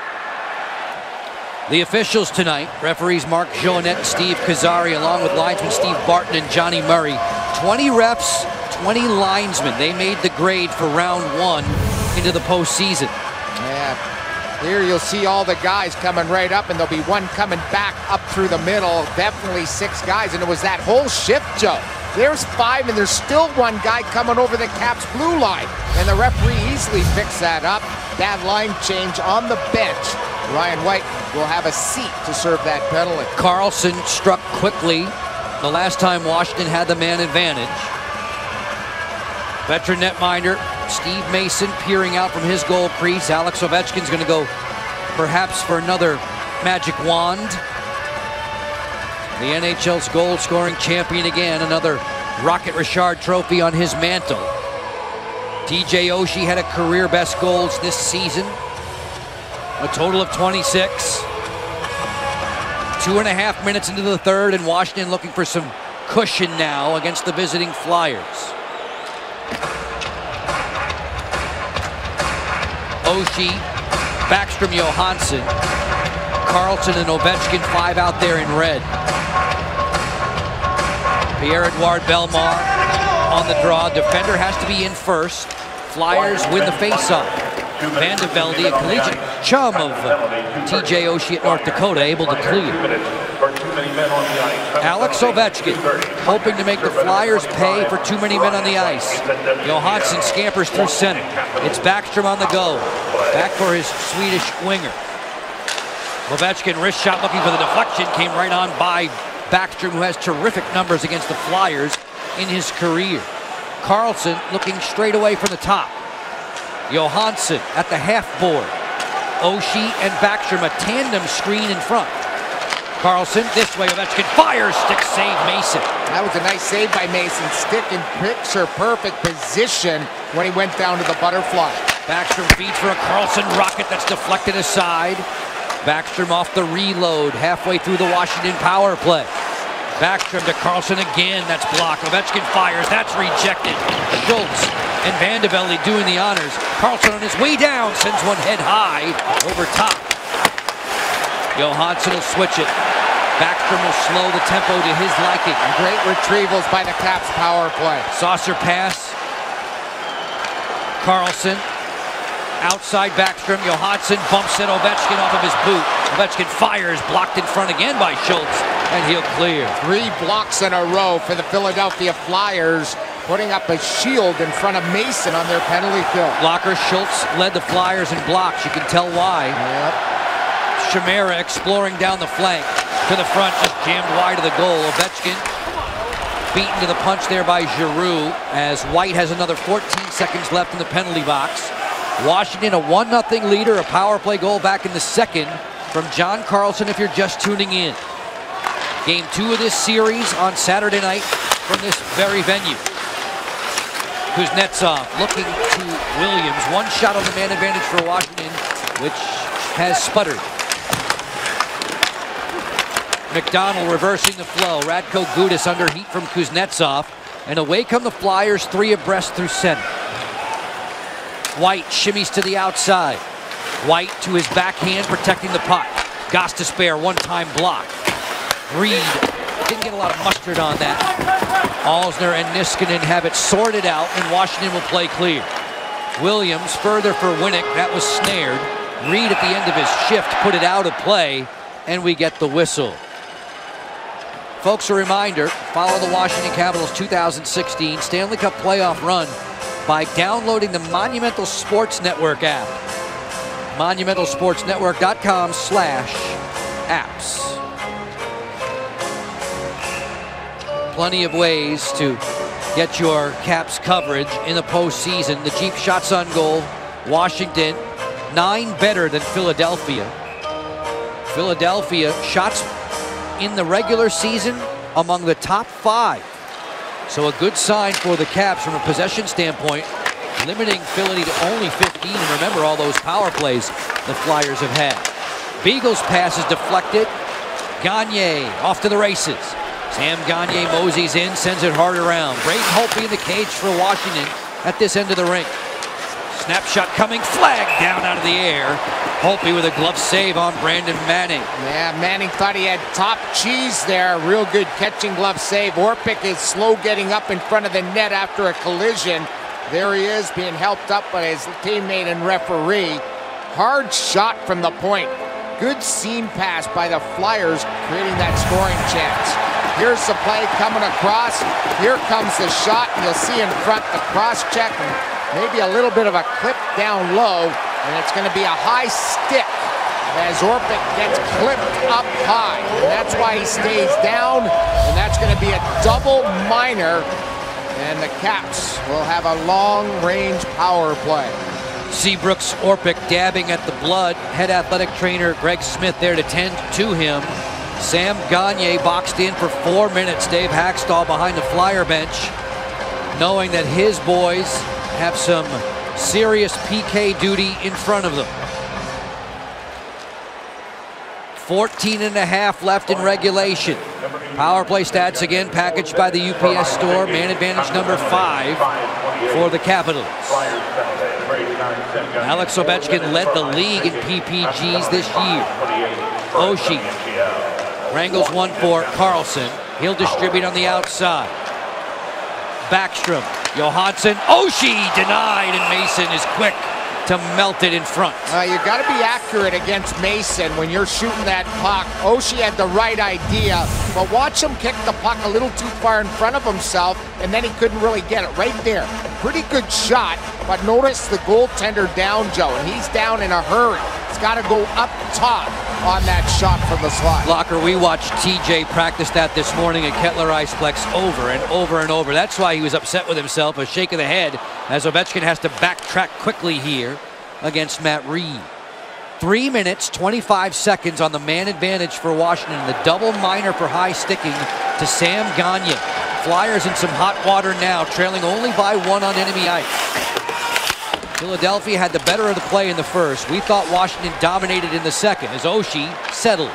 The officials tonight, referees Mark Joannette and Steve Kazari, along with linesmen Steve Barton and Johnny Murray. twenty refs, twenty linesmen. They made the grade for round one into the postseason. Yeah. Here you'll see all the guys coming right up, and there'll be one coming back up through the middle. Definitely six guys, and it was that whole shift, Joe. There's five, and there's still one guy coming over the Caps blue line. And the referee easily picks that up. That line change on the bench. Ryan White will have a seat to serve that penalty. Carlson struck quickly the last time Washington had the man advantage. Veteran netminder Steve Mason peering out from his goal crease. Alex Ovechkin's going to go perhaps for another magic wand. The N H L's goal-scoring champion again. Another Rocket Richard trophy on his mantle. T J Oshie had a career-best goals this season. A total of twenty-six. Two and a half minutes into the third, and Washington looking for some cushion now against the visiting Flyers. Oshie, Backstrom, Johansson, Carlson, and Ovechkin, five out there in red. Pierre-Edouard Belmar on the draw. Defender has to be in first. Flyers win the faceoff. Van de Velde, a collegiate chum of T J Oshie at North Dakota, able to clear. Alex Ovechkin hoping to make the Flyers pay for too many men on the ice. Johansson scampers through center. It's Backstrom on the go. Back for his Swedish winger. Ovechkin wrist shot looking for the deflection. Came right on by Backstrom, who has terrific numbers against the Flyers in his career. Carlson looking straight away from the top. Johansson at the half board. Oshie and Backstrom, a tandem screen in front. Carlson this way, Ovechkin fires, stick save Mason. That was a nice save by Mason. Stick in picture perfect position when he went down to the butterfly. Backstrom feeds for a Carlson rocket that's deflected aside. Backstrom off the reload halfway through the Washington power play. Backstrom to Carlson again, that's blocked. Ovechkin fires, that's rejected. Schultz and Van de Velde doing the honors. Carlson on his way down sends one head high over top. Johansson will switch it. Backstrom will slow the tempo to his liking. Great retrievals by the Caps power play. Saucer pass. Carlson. Outside Backstrom. Johansson bumps it. Ovechkin off of his boot. Ovechkin fires. Blocked in front again by Schultz. And he'll clear. Three blocks in a row for the Philadelphia Flyers, putting up a shield in front of Mason on their penalty kill. Blocker Schultz led the Flyers in blocks. You can tell why. Yep. Chimera exploring down the flank to the front, just jammed wide of the goal. Ovechkin beaten to the punch there by Giroux as White has another fourteen seconds left in the penalty box. Washington a one nothing leader, a power play goal back in the second from John Carlson if you're just tuning in. Game two of this series on Saturday night from this very venue. Kuznetsov looking to Williams. One shot on the man advantage for Washington, which has sputtered. McDonald reversing the flow. Radko Gudas under heat from Kuznetsov. And away come the Flyers, three abreast through center. White shimmies to the outside. White to his backhand, protecting the puck. Gostisbehere, one-time block. Reed didn't get a lot of mustard on that. Alsner and Niskanen have it sorted out, and Washington will play clear. Williams further for Winnick. That was snared. Reed at the end of his shift put it out of play, and we get the whistle. Folks, a reminder, follow the Washington Capitals two thousand sixteen Stanley Cup playoff run by downloading the Monumental Sports Network app. monumental sports network dot com slash apps. Plenty of ways to get your Caps coverage in the postseason. The Jeep shots on goal. Washington, nine better than Philadelphia. Philadelphia shots in the regular season among the top five. So a good sign for the Caps from a possession standpoint, limiting Philly to only fifteen. And remember all those power plays the Flyers have had. Beagle's pass is deflected. Gagne off to the races. Sam Gagne moseys in, sends it hard around. Braden Holtby in the cage for Washington at this end of the rink. Snapshot coming, flag down out of the air. Holtby with a glove save on Brandon Manning. Yeah, Manning thought he had top cheese there. Real good catching glove save. Orpik is slow getting up in front of the net after a collision. There he is being helped up by his teammate and referee. Hard shot from the point. Good seam pass by the Flyers, creating that scoring chance. Here's the play coming across. Here comes the shot, and you'll see in front the cross check and maybe a little bit of a clip down low, and it's going to be a high stick as Orpik gets clipped up high. And that's why he stays down, and that's going to be a double minor, and the Caps will have a long-range power play. Seabrooks Orpik dabbing at the blood. Head athletic trainer Greg Smith there to tend to him. Sam Gagne boxed in for four minutes. Dave Hackstall behind the Flyer bench, knowing that his boys have some serious P K duty in front of them. fourteen and a half left in regulation. Power play stats again packaged by the U P S store. Man advantage number five for the Capitals. Alex Ovechkin led the league in P P Gs this year. Oshie wrangles one for Carlson. He'll distribute on the outside. Backstrom, Johansson, Oshie denied, and Mason is quick to melt it in front. Uh, you got to be accurate against Mason when you're shooting that puck. Oshie had the right idea, but watch him kick the puck a little too far in front of himself, and then he couldn't really get it right there. Pretty good shot, but notice the goaltender down, Joe, and he's down in a hurry. He's got to go up top on that shot from the slot. Locker, we watched T J practice that this morning at Kettler Iceplex over and over and over. That's why he was upset with himself, a shake of the head, as Ovechkin has to backtrack quickly here against Matt Reed. Three minutes, twenty-five seconds on the man advantage for Washington. The double minor for high sticking to Sam Gagne. Flyers in some hot water now, trailing only by one on enemy ice. Philadelphia had the better of the play in the first. We thought Washington dominated in the second as Oshie settles.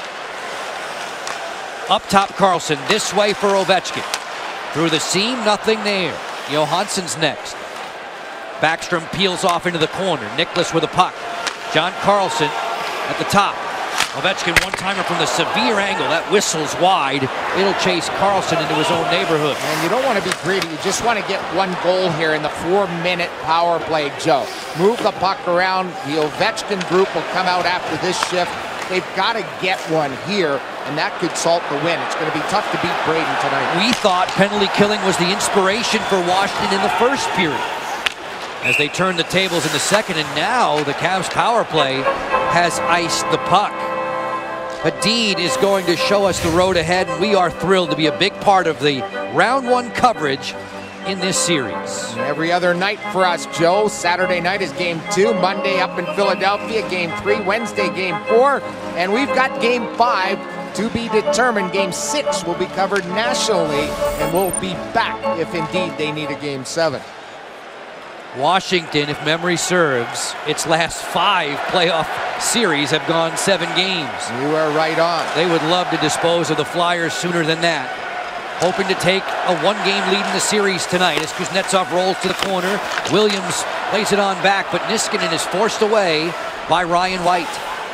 Up top, Carlson, this way for Ovechkin. Through the seam, nothing there. Johansson's next. Backstrom peels off into the corner. Nicholas with a puck. John Carlson at the top. Ovechkin one-timer from the severe angle. That whistles wide. It'll chase Carlson into his own neighborhood. And you don't want to be greedy. You just want to get one goal here in the four-minute power play, Joe. Move the puck around. The Ovechkin group will come out after this shift. They've got to get one here, and that could salt the win. It's going to be tough to beat Braden tonight. We thought penalty killing was the inspiration for Washington in the first period, as they turned the tables in the second, and now the Cavs power play has iced the puck. Hadid is going to show us the road ahead, and we are thrilled to be a big part of the round one coverage in this series. And every other night for us, Joe. Saturday night is game two. Monday up in Philadelphia, game three. Wednesday, game four. And we've got game five to be determined. Game six will be covered nationally, and we'll be back if indeed they need a game seven. Washington, if memory serves, its last five playoff series have gone seven games. You are right on. They would love to dispose of the Flyers sooner than that. Hoping to take a one-game lead in the series tonight as Kuznetsov rolls to the corner. Williams plays it on back, but Niskanen is forced away by Ryan White.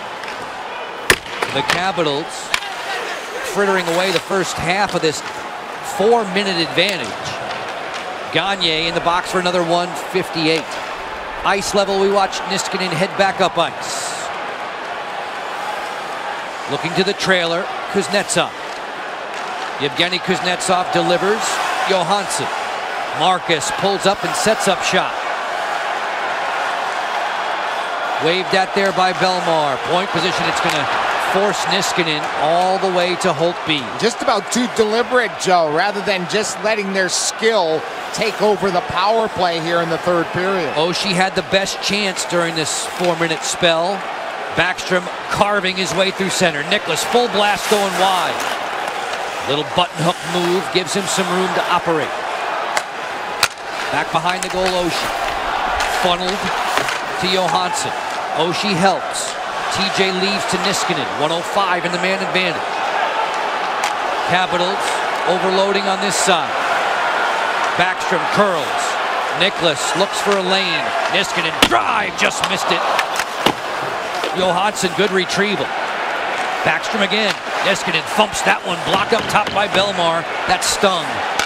The Capitals frittering away the first half of this four-minute advantage. Gagne in the box for another one fifty-eight. Ice level, we watch Niskanen head back up ice. Looking to the trailer, Kuznetsov. Yevgeny Kuznetsov delivers. Johansson. Marcus pulls up and sets up shot. Waved at there by Belmar. Point position, it's going to force Niskanen all the way to Holtby. Just about too deliberate, Joe, rather than just letting their skill take over the power play here in the third period. Oshie had the best chance during this four-minute spell. Backstrom carving his way through center. Nicholas full blast going wide. Little button hook move gives him some room to operate. Back behind the goal, Oshie. Funneled to Johansson. Oshie helps. T J leaves to Niskanen. one oh five in the man advantage. Capitals overloading on this side. Backstrom curls. Nicholas looks for a lane. Niskanen drive, just missed it. Johansson, good retrieval. Backstrom again. Niskanen thumps that one, blocked up top by Belmar. That stung.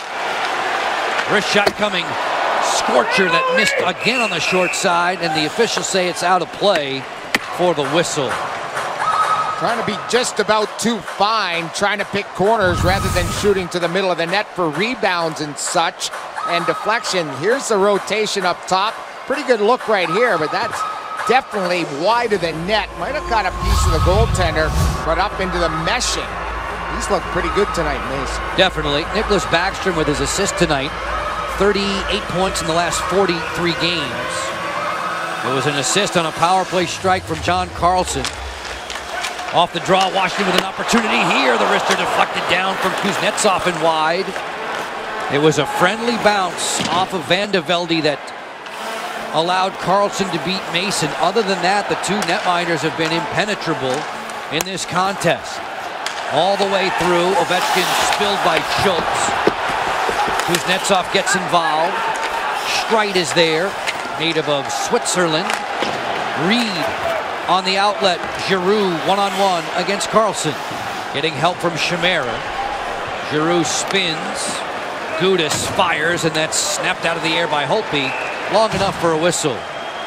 Wrist shot coming. Scorcher that missed again on the short side, and the officials say it's out of play for the whistle. Trying to be just about too fine, trying to pick corners rather than shooting to the middle of the net for rebounds and such, and deflection. Here's the rotation up top. Pretty good look right here, but that's definitely wide of the net. Might have got a piece of the goaltender, but up into the meshing. He's looked pretty good tonight, Mason. Definitely. Nicholas Backstrom with his assist tonight. thirty-eight points in the last forty-three games. It was an assist on a power play strike from John Carlson. Off the draw, Washington with an opportunity here. The wrister deflected down from Kuznetsov and wide. It was a friendly bounce off of Van de Velde that allowed Carlson to beat Mason. Other than that, the two netminders have been impenetrable in this contest. All the way through, Ovechkin spilled by Schultz. Kuznetsov gets involved. Streit is there, native of Switzerland. Reed on the outlet. Giroux one-on-one against Carlson. Getting help from Chimera. Giroux spins. Gudis fires, and that's snapped out of the air by Holtby. Long enough for a whistle.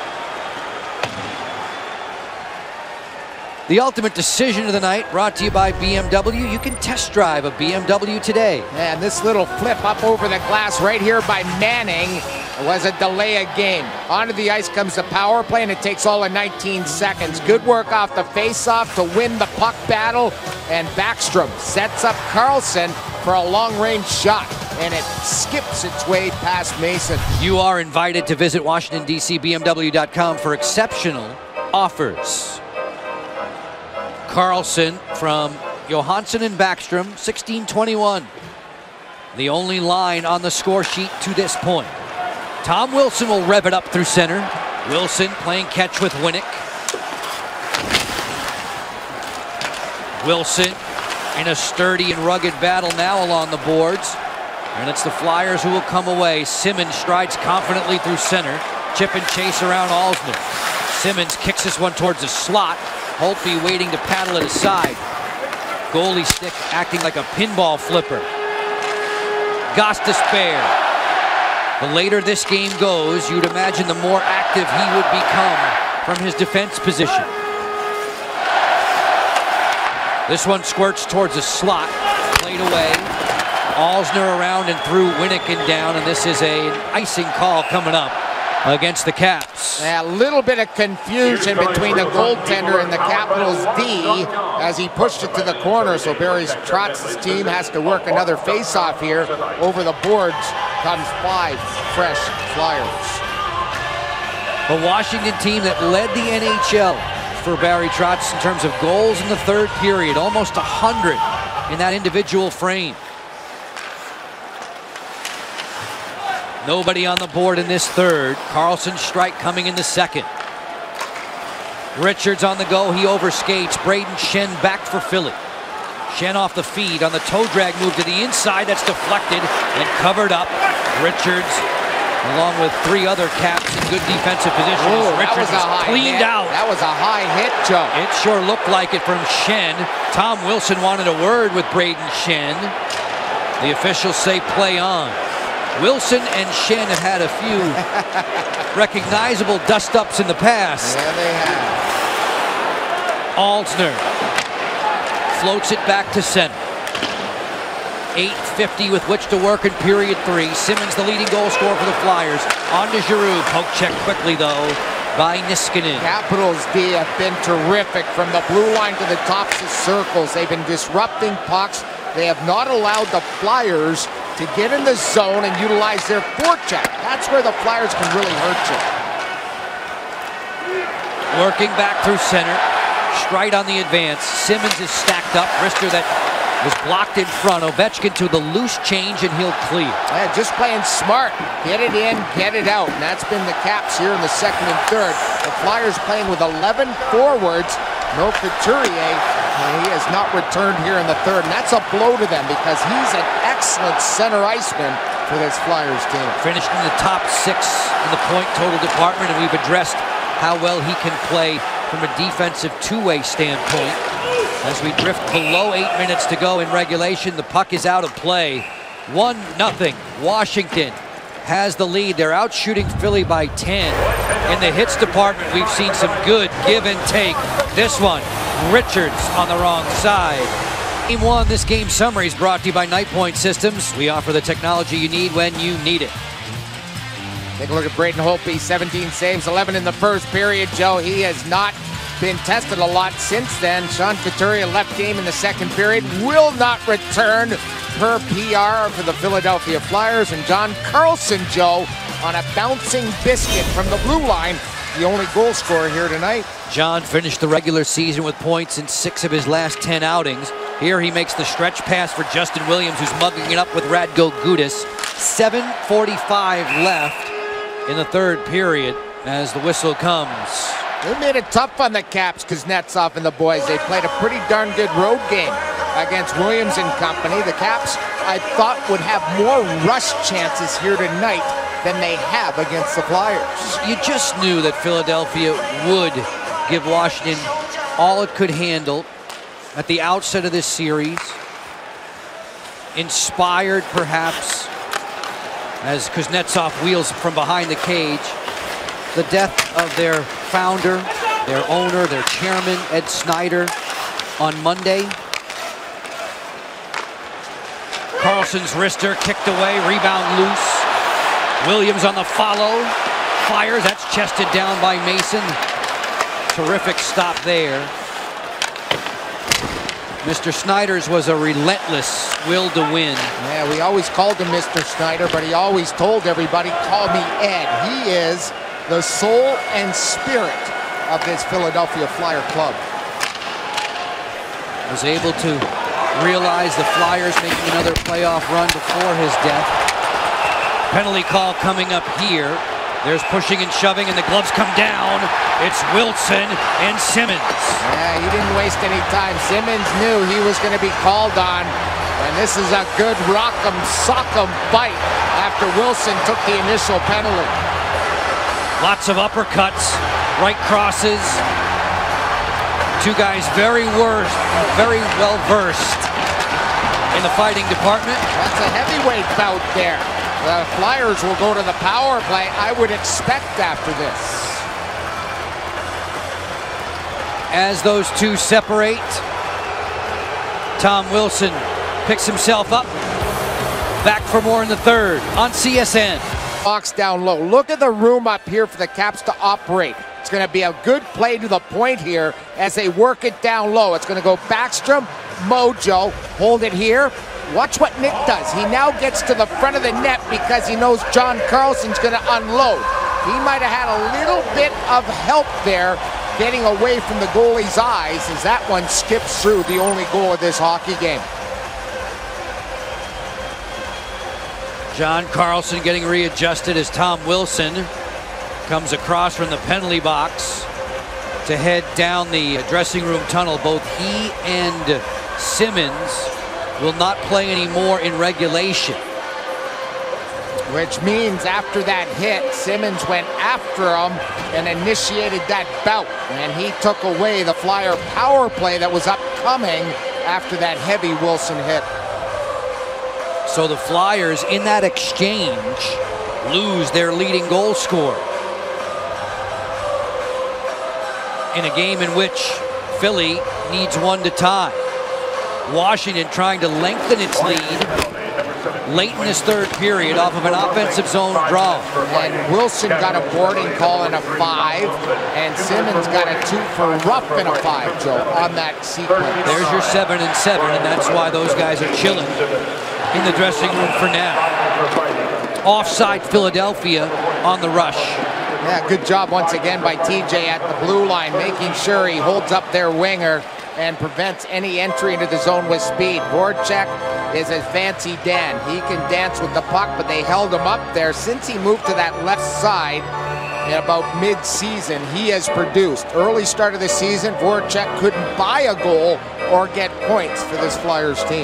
The ultimate decision of the night brought to you by B M W. You can test drive a B M W today. And this little flip up over the glass right here by Manning was a delay of game. Onto the ice comes the power play, and it takes all of nineteen seconds. Good work off the face-off to win the puck battle. And Backstrom sets up Carlson for a long-range shot, and it skips its way past Mason. You are invited to visit Washington, D C B M W dot com for exceptional offers. Carlson from Johansson and Backstrom, sixteen twenty-one. The only line on the score sheet to this point. Tom Wilson will rev it up through center. Wilson playing catch with Winnick. Wilson in a sturdy and rugged battle now along the boards. And it's the Flyers who will come away. Simmons strides confidently through center. Chip and chase around Alsner. Simmons kicks this one towards the slot. Holtby waiting to paddle it aside. Goalie stick acting like a pinball flipper. Goss to spare. The later this game goes, you'd imagine the more active he would become from his defense position. This one squirts towards the slot. Played away. Alsner around and through Winnick and down, and this is a, an icing call coming up against the Caps. A little bit of confusion between the goaltender and the Capitals D as he pushed it to the corner, so Barry Trotz's team has to work another face-off here. Over the boards comes five fresh Flyers. The Washington team that led the N H L for Barry Trotz in terms of goals in the third period, almost one hundred in that individual frame. Nobody on the board in this third. Carlson strike coming in the second. Richards on the go. He overskates. Braden Shen back for Philly. Shen off the feed on the toe drag move to the inside. That's deflected and covered up. Richards along with three other Caps in good defensive positions. Ooh, Richards was was cleaned hit. out. That was a high hit, Joe. It sure looked like it from Shen. Tom Wilson wanted a word with Braden Shen. The officials say play on. Wilson and Shen have had a few recognizable dust-ups in the past. Yeah, they have. Altner floats it back to center. eight fifty with which to work in period three. Simmons, the leading goal scorer for the Flyers. On to Giroux. Poke check quickly, though, by Niskanen. Capitals D have been terrific from the blue line to the tops of circles. They've been disrupting pucks. They have not allowed the Flyers to get in the zone and utilize their forecheck. That's where the Flyers can really hurt you. Working back through center. Stride on the advance. Simmons is stacked up. Rister that was blocked in front. Ovechkin to the loose change, and he'll clear. Yeah, just playing smart. Get it in, get it out. And that's been the Caps here in the second and third. The Flyers playing with eleven forwards. No Couturier. He has not returned here in the third. And that's a blow to them because he's an excellent center iceman for this Flyers team. Finished in the top six in the point total department, and we've addressed how well he can play from a defensive two-way standpoint. As we drift below eight minutes to go in regulation, the puck is out of play. one nothing. Washington has the lead. They're out shooting Philly by ten. In the hits department, we've seen some good give and take. This one, Richards on the wrong side. Game one, this game summary is brought to you by Night Point Systems. We offer the technology you need when you need it. Take a look at Braden Holtby, seventeen saves, eleven in the first period. Joe, he has not been tested a lot since then. Sean Couturier left game in the second period, will not return per P R for the Philadelphia Flyers. And John Carlson, Joe, on a bouncing biscuit from the blue line, the only goal scorer here tonight. John finished the regular season with points in six of his last ten outings. Here he makes the stretch pass for Justin Williams, who's mugging it up with Radko Gudas. seven forty-five left in the third period as the whistle comes. They made it tough on the Caps, Kuznetsov and the boys. They played a pretty darn good road game against Williams and company. The Caps, I thought, would have more rush chances here tonight than they have against the Flyers. You just knew that Philadelphia would give Washington all it could handle at the outset of this series. Inspired, perhaps, as Kuznetsov wheels from behind the cage. The death of their founder, their owner, their chairman, Ed Snyder, on Monday. Carlson's wrister kicked away, rebound loose. Williams on the follow, fires, that's chested down by Mason. Terrific stop there. Mister Snyder's was a relentless will to win. Yeah, we always called him Mister Snyder, but he always told everybody, call me Ed. He is the soul and spirit of this Philadelphia Flyer club. Was able to realize the Flyers making another playoff run before his death. Penalty call coming up here. There's pushing and shoving, and the gloves come down. It's Wilson and Simmons. Yeah, he didn't waste any time. Simmons knew he was going to be called on, and this is a good rock'em sock'em fight after Wilson took the initial penalty. Lots of uppercuts, right crosses. Two guys very worst, very well versed in the fighting department. That's a heavyweight bout there. The Flyers will go to the power play, I would expect, after this. As those two separate, Tom Wilson picks himself up. Back for more in the third on C S N. Box down low. Look at the room up here for the Caps to operate. It's going to be a good play to the point here as they work it down low. It's going to go Backstrom, Mojo, hold it here. Watch what Nick does. He now gets to the front of the net because he knows John Carlson's going to unload. He might have had a little bit of help there getting away from the goalie's eyes as that one skips through the only goal of this hockey game. John Carlson getting readjusted as Tom Wilson comes across from the penalty box to head down the dressing room tunnel. Both he and Simmons will not play anymore in regulation. Which means after that hit, Simmons went after him and initiated that bout. And he took away the Flyer power play that was upcoming after that heavy Wilson hit. So the Flyers, in that exchange, lose their leading goal scorer. In a game in which Philly needs one to tie. Washington trying to lengthen its lead late in this third period off of an offensive zone draw. And Wilson got a boarding call in a five, and Simmons got a two for rough in a five, Joe, on that sequence. There's your seven and seven, and that's why those guys are chilling in the dressing room for now. Offside Philadelphia on the rush. Yeah, good job once again by T J at the blue line, making sure he holds up their winger and prevents any entry into the zone with speed. Voracek is a fancy Dan. He can dance with the puck, but they held him up there. Since he moved to that left side in about mid-season, he has produced. Early start of the season, Voracek couldn't buy a goal or get points for this Flyers team.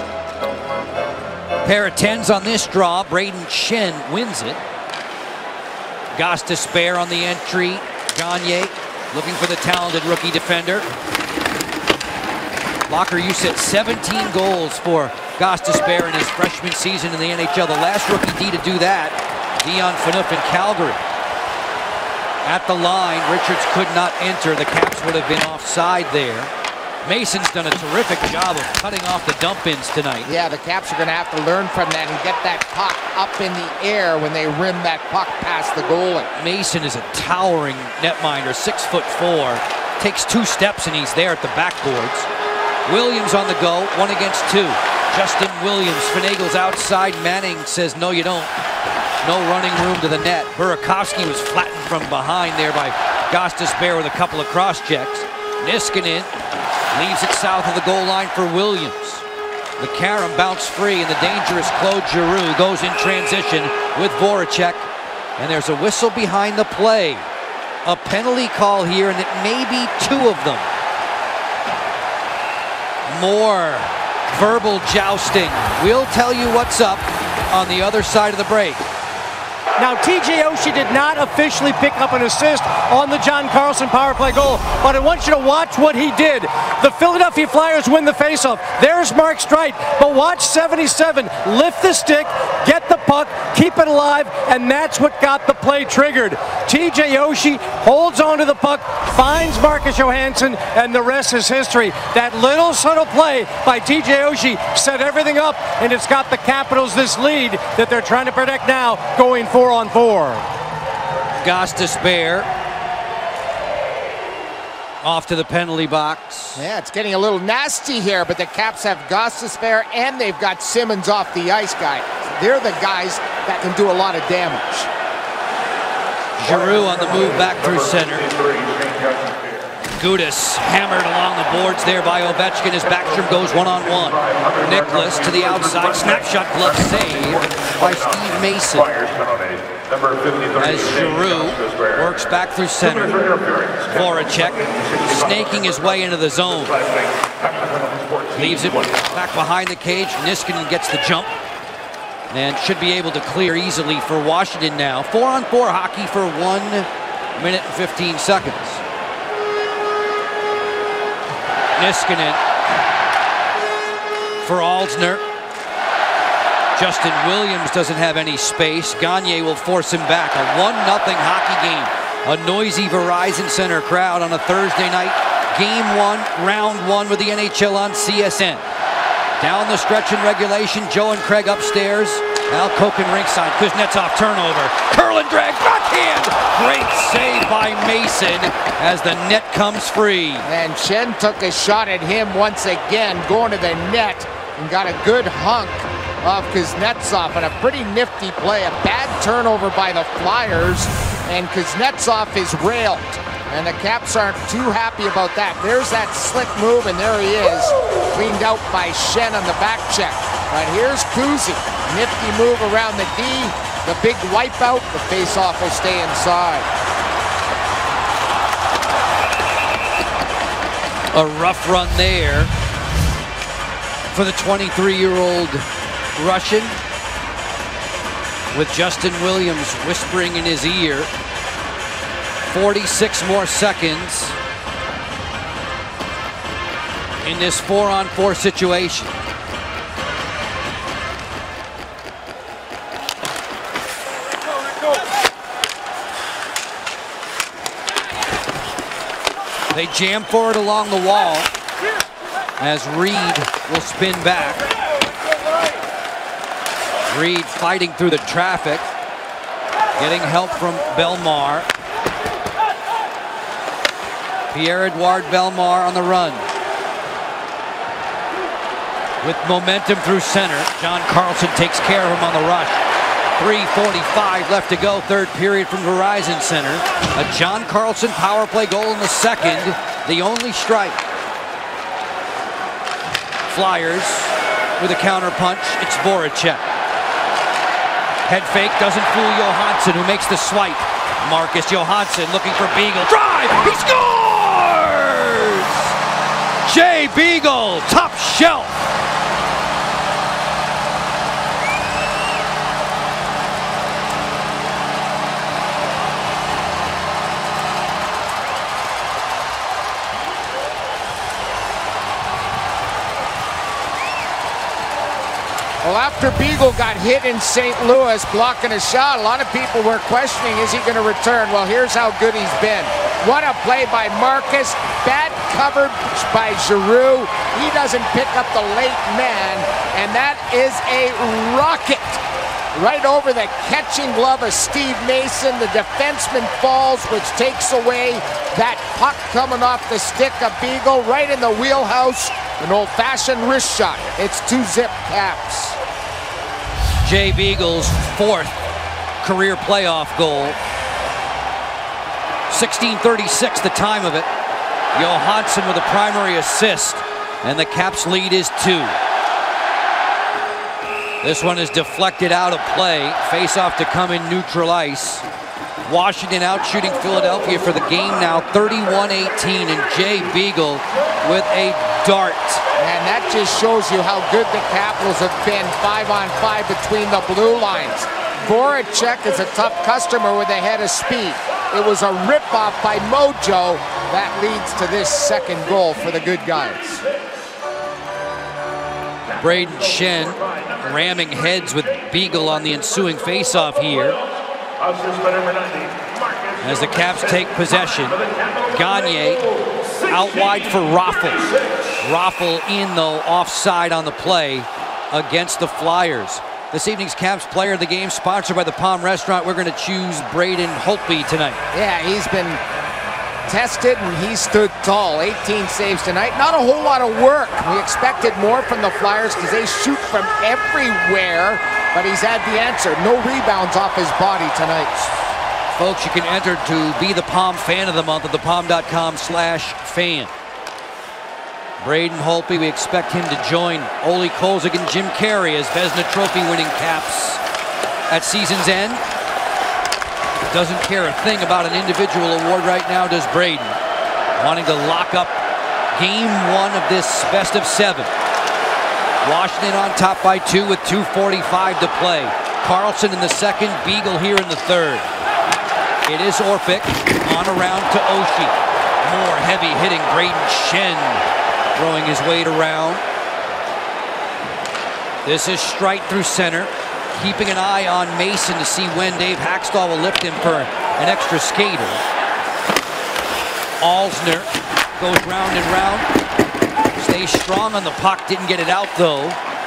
Pair of tens on this draw. Braden Shen wins it. Goss Despair on the entry. Gagne looking for the talented rookie defender. Locker, you said seventeen goals for Goss Despair in his freshman season in the N H L. The last rookie D to do that, Dion Phaneuf in Calgary. At the line, Richards could not enter. The Caps would have been offside there. Mason's done a terrific job of cutting off the dump-ins tonight. Yeah, the Caps are going to have to learn from that and get that puck up in the air when they rim that puck past the goalie. Mason is a towering netminder, six foot four. Takes two steps and he's there at the backboards. Williams on the go, one against two. Justin Williams finagles outside. Manning says, no, you don't. No running room to the net. Burakovsky was flattened from behind there by Goss Despair with a couple of cross-checks. Niskanen leaves it south of the goal line for Williams. The carom bounced free, and the dangerous Claude Giroux goes in transition with Voracek. And there's a whistle behind the play. A penalty call here, and it may be two of them. More verbal jousting. We'll tell you what's up on the other side of the break. Now, T J Oshie did not officially pick up an assist on the John Carlson power play goal, but I want you to watch what he did. The Philadelphia Flyers win the faceoff. There's Mark Streit, but watch seventy-seven lift the stick, get the puck, keep it alive, and that's what got the play triggered. T J Oshie holds onto the puck, finds Marcus Johansson, and the rest is history. That little subtle play by T J Oshie set everything up, and it's got the Capitals this lead that they're trying to protect now, going four on four. Goss Despair off to the penalty box. Yeah, it's getting a little nasty here, but the Caps have Goss Despair and they've got Simmons off the ice guy. They're the guys that can do a lot of damage. Giroux on the move back through center. Gudas hammered along the boards there by Ovechkin as Backstrom goes one-on-one. Nicholas to the outside, snapshot glove save by Steve Mason. As Giroux works back through center. Voracek snaking his way into the zone. Leaves it back behind the cage. Niskanen gets the jump and should be able to clear easily for Washington now. Four-on-four hockey for one minute and fifteen seconds. Niskanen for Alzner. Justin Williams doesn't have any space. Gagne will force him back. A one nothing hockey game. A noisy Verizon Center crowd on a Thursday night. Game one, round one with the N H L on C S N. Down the stretch in regulation, Joe and Craig upstairs. Al Koken ringside. Kuznetsov turnover. Curl and drag. Backhand. Great save by Mason as the net comes free. And Shen took a shot at him once again, going to the net, and got a good hunk of Kuznetsov and a pretty nifty play. A bad turnover by the Flyers, and Kuznetsov is railed. And the Caps aren't too happy about that. There's that slick move, and there he is. Cleaned out by Shen on the back check. But here's Kuzi. Nifty move around the D. The big wipeout. The faceoff will stay inside. A rough run there for the twenty-three-year-old Russian, with Justin Williams whispering in his ear. forty-six more seconds in this four-on-four situation. They jam forward along the wall as Reed will spin back. Reed fighting through the traffic, getting help from Belmar. Pierre-Edouard Belmar on the run. With momentum through center, John Carlson takes care of him on the rush. three forty-five left to go, third period from Verizon Center. A John Carlson power play goal in the second, the only strike. Flyers with a counter punch, it's Voracek. Head fake doesn't fool Johansson, who makes the swipe. Marcus Johansson looking for Beagle. Drive! He scores! Jay Beagle, top shelf. Well, after Beagle got hit in Saint Louis blocking a shot, a lot of people were questioning, is he going to return? Well, here's how good he's been. What a play by Marcus. Bad covered by Giroux. He doesn't pick up the late man, and that is a rocket right over the catching glove of Steve Mason. The defenseman falls, which takes away that puck coming off the stick of Beagle right in the wheelhouse. An old-fashioned wrist shot. It's two zip Caps. Jay Beagle's fourth career playoff goal. sixteen thirty-six the time of it. Johansson with a primary assist, and the Caps lead is two. This one is deflected out of play. Face-off to come in neutral ice. Washington out shooting Philadelphia for the game now, thirty-one eighteen, and Jay Beagle with a dart. And that just shows you how good the Capitals have been five on five between the blue lines. Voracek is a tough customer with a head of speed. It was a rip-off by Mojo that leads to this second goal for the good guys. Braden Shen ramming heads with Beagle on the ensuing face-off here. As the Caps take possession, Gagne out wide for Raffl. Raffl in, though, offside on the play against the Flyers. This evening's Caps player of the game, sponsored by the Palm Restaurant. We're going to choose Braden Holtby tonight. Yeah, he's been tested and he stood tall. eighteen saves tonight. Not a whole lot of work. We expected more from the Flyers because they shoot from everywhere, but he's had the answer. No rebounds off his body tonight. Folks, you can enter to be the Palm Fan of the Month at the palm dot com slash fan. Braden Holtby, we expect him to join Ole Kolzig and Jim Carrey as Vezina Trophy winning Caps at season's end. Doesn't care a thing about an individual award right now, does Braden. Wanting to lock up game one of this best of seven. Washington on top by two with two forty-five to play. Carlson in the second, Beagle here in the third. It is Orpik on around to Oshie. More heavy hitting Braden Shen throwing his weight around. This is Streit through center, keeping an eye on Mason to see when Dave Hackstall will lift him for an extra skater. Alzner goes round and round. Stays strong on the puck, didn't get it out though.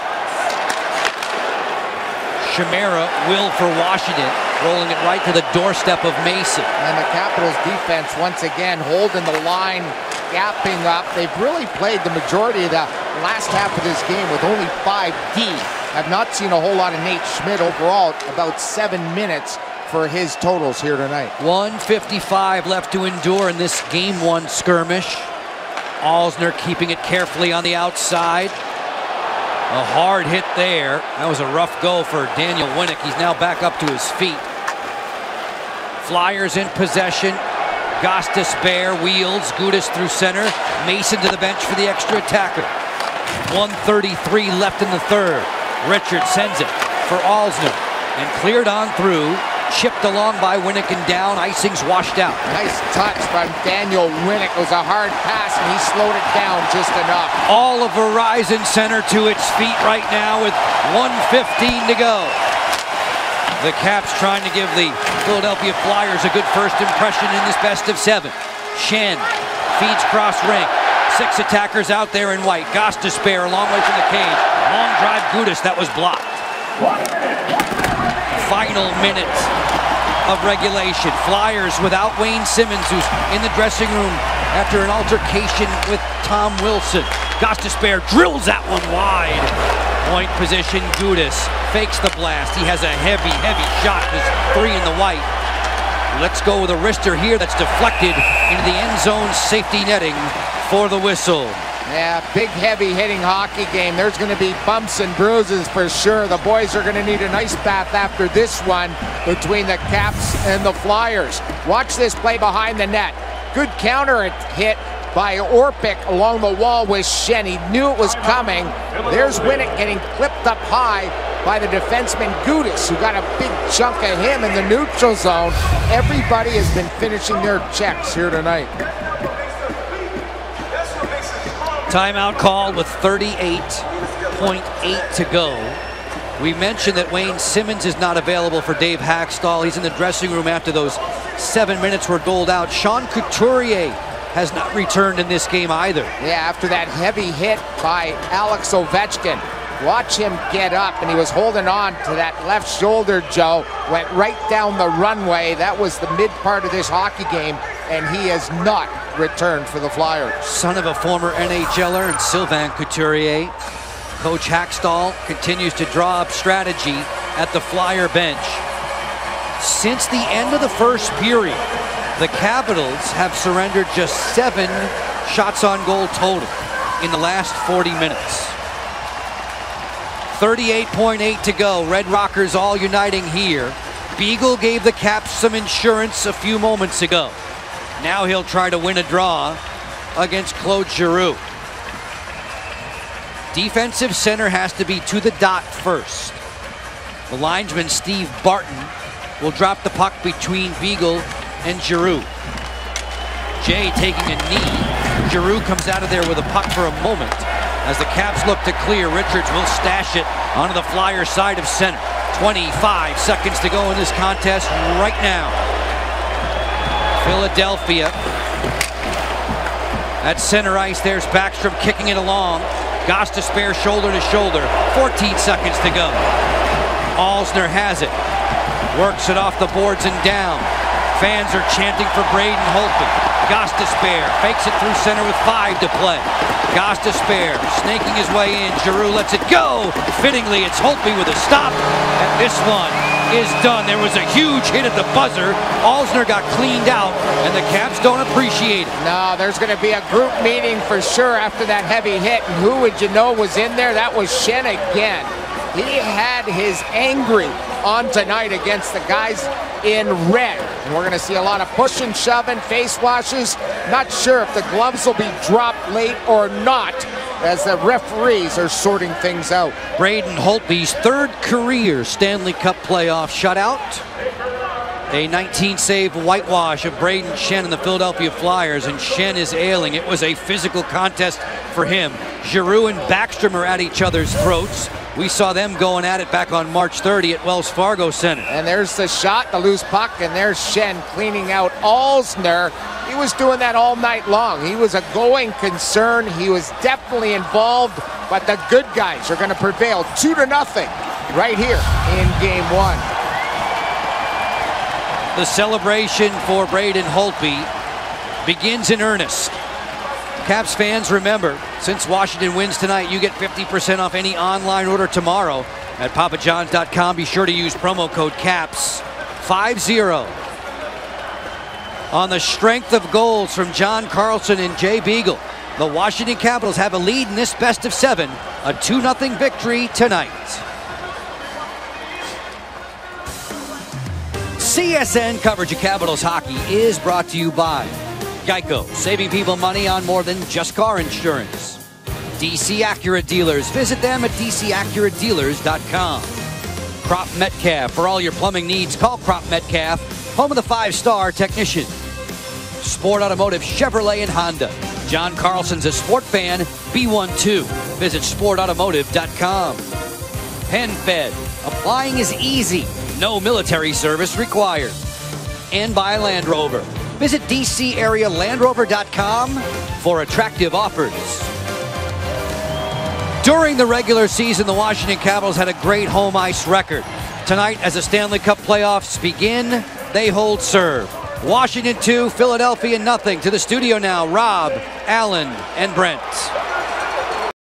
Chimera will for Washington, rolling it right to the doorstep of Mason. And the Capitals defense once again holding the line, gapping up. They've really played the majority of the last half of this game with only five D. I've not seen a whole lot of Nate Schmidt overall, about seven minutes for his totals here tonight. one fifty-five left to endure in this game one skirmish. Alzner keeping it carefully on the outside. A hard hit there. That was a rough go for Daniel Winnick. He's now back up to his feet. Flyers in possession. Gostis Bear wheels. Gudas through center. Mason to the bench for the extra attacker. one thirty-three left in the third. Richard sends it for Alzner and cleared on through. Chipped along by Winnick and down. Icing's washed out. Nice touch from Daniel Winnick. It was a hard pass and he slowed it down just enough. All of Verizon Center to its feet right now with one fifteen to go. The Caps trying to give the Philadelphia Flyers a good first impression in this best of seven. Schenn feeds cross ring. Six attackers out there in white. Goss to spare, a long way from the cage. Long drive, Gudas, that was blocked. Final minute of regulation. Flyers without Wayne Simmons, who's in the dressing room after an altercation with Tom Wilson. Goss to spare, drills that one wide. Point position, Gudas fakes the blast. He has a heavy, heavy shot. There's three in the white. Let's go with a wrister here that's deflected into the end zone safety netting for the whistle. Yeah, big, heavy hitting hockey game. There's going to be bumps and bruises for sure. The boys are going to need an ice bath after this one between the Caps and the Flyers. Watch this play behind the net. Good counter hit by Orpik along the wall with Schenn. He knew it was coming. There's Winnick getting clipped up high by the defenseman Gudas, who got a big chunk of him in the neutral zone. Everybody has been finishing their checks here tonight. Timeout called with thirty-eight point eight to go. We mentioned that Wayne Simmons is not available for Dave Haxtell. He's in the dressing room after those seven minutes were doled out. Sean Couturier has not returned in this game either. Yeah, after that heavy hit by Alex Ovechkin. Watch him get up, and he was holding on to that left shoulder, Joe. Went right down the runway. That was the mid part of this hockey game, and he has not returned for the Flyers. Son of a former N H L er and Sylvain Couturier. Coach Haxtell continues to draw up strategy at the Flyer bench. Since the end of the first period, the Capitals have surrendered just seven shots on goal total in the last forty minutes. thirty-eight point eight to go. Red Rockers all uniting here. Beagle gave the Caps some insurance a few moments ago. Now he'll try to win a draw against Claude Giroux. Defensive center has to be to the dot first. The linesman Steve Barton will drop the puck between Beagle and Giroux. Jay taking a knee. Giroux comes out of there with a puck for a moment. As the Caps look to clear, Richards will stash it onto the Flyer side of center. twenty-five seconds to go in this contest right now. Philadelphia at center ice. There's Backstrom kicking it along. Goss to spare, shoulder to shoulder. fourteen seconds to go. Alzner has it. Works it off the boards and down. Fans are chanting for Braden Holtby. Goss to spare. Fakes it through center with five to play. Goss to spare. Snaking his way in. Giroux lets it go. Fittingly, it's Holtby with a stop. And this one is done. There was a huge hit at the buzzer. Alzner got cleaned out, and the Caps don't appreciate it. No, there's going to be a group meeting for sure after that heavy hit. And who would you know was in there? That was Schenn again. He had his angry on tonight against the guys in red. And we're going to see a lot of pushing, shoving, face washes. Not sure if the gloves will be dropped late or not, as the referees are sorting things out. Braden Holtby's third career Stanley Cup playoff shutout. A nineteen save whitewash of Braden Schenn and the Philadelphia Flyers, and Schenn is ailing. It was a physical contest for him. Giroux and Backstrom are at each other's throats. We saw them going at it back on March thirtieth at Wells Fargo Center. And there's the shot, the loose puck, and there's Schenn cleaning out Alzner. He was doing that all night long. He was a going concern. He was definitely involved, but the good guys are going to prevail two to nothing right here in game one. The celebration for Braden Holtby begins in earnest. Caps fans, remember, since Washington wins tonight, you get fifty percent off any online order tomorrow at papa johns dot com. Be sure to use promo code CAPS fifty. On the strength of goals from John Carlson and Jay Beagle, the Washington Capitals have a lead in this best of seven, a two nothing victory tonight. C S N coverage of Capitals hockey is brought to you by Geico, saving people money on more than just car insurance. D C Acura Dealers, visit them at d c acura dealers dot com. Crop Metcalf, for all your plumbing needs, call Crop Metcalf, home of the five-star technician. Sport Automotive Chevrolet and Honda. John Carlson's a sport fan, B one two. Visit sport automotive dot com. PenFed, applying is easy. No military service required. And by Land Rover. Visit D C area land rover dot com for attractive offers. During the regular season, the Washington Capitals had a great home ice record. Tonight, as the Stanley Cup playoffs begin, they hold serve. Washington two, Philadelphia nothing. To the studio now, Rob, Alan, and Brent.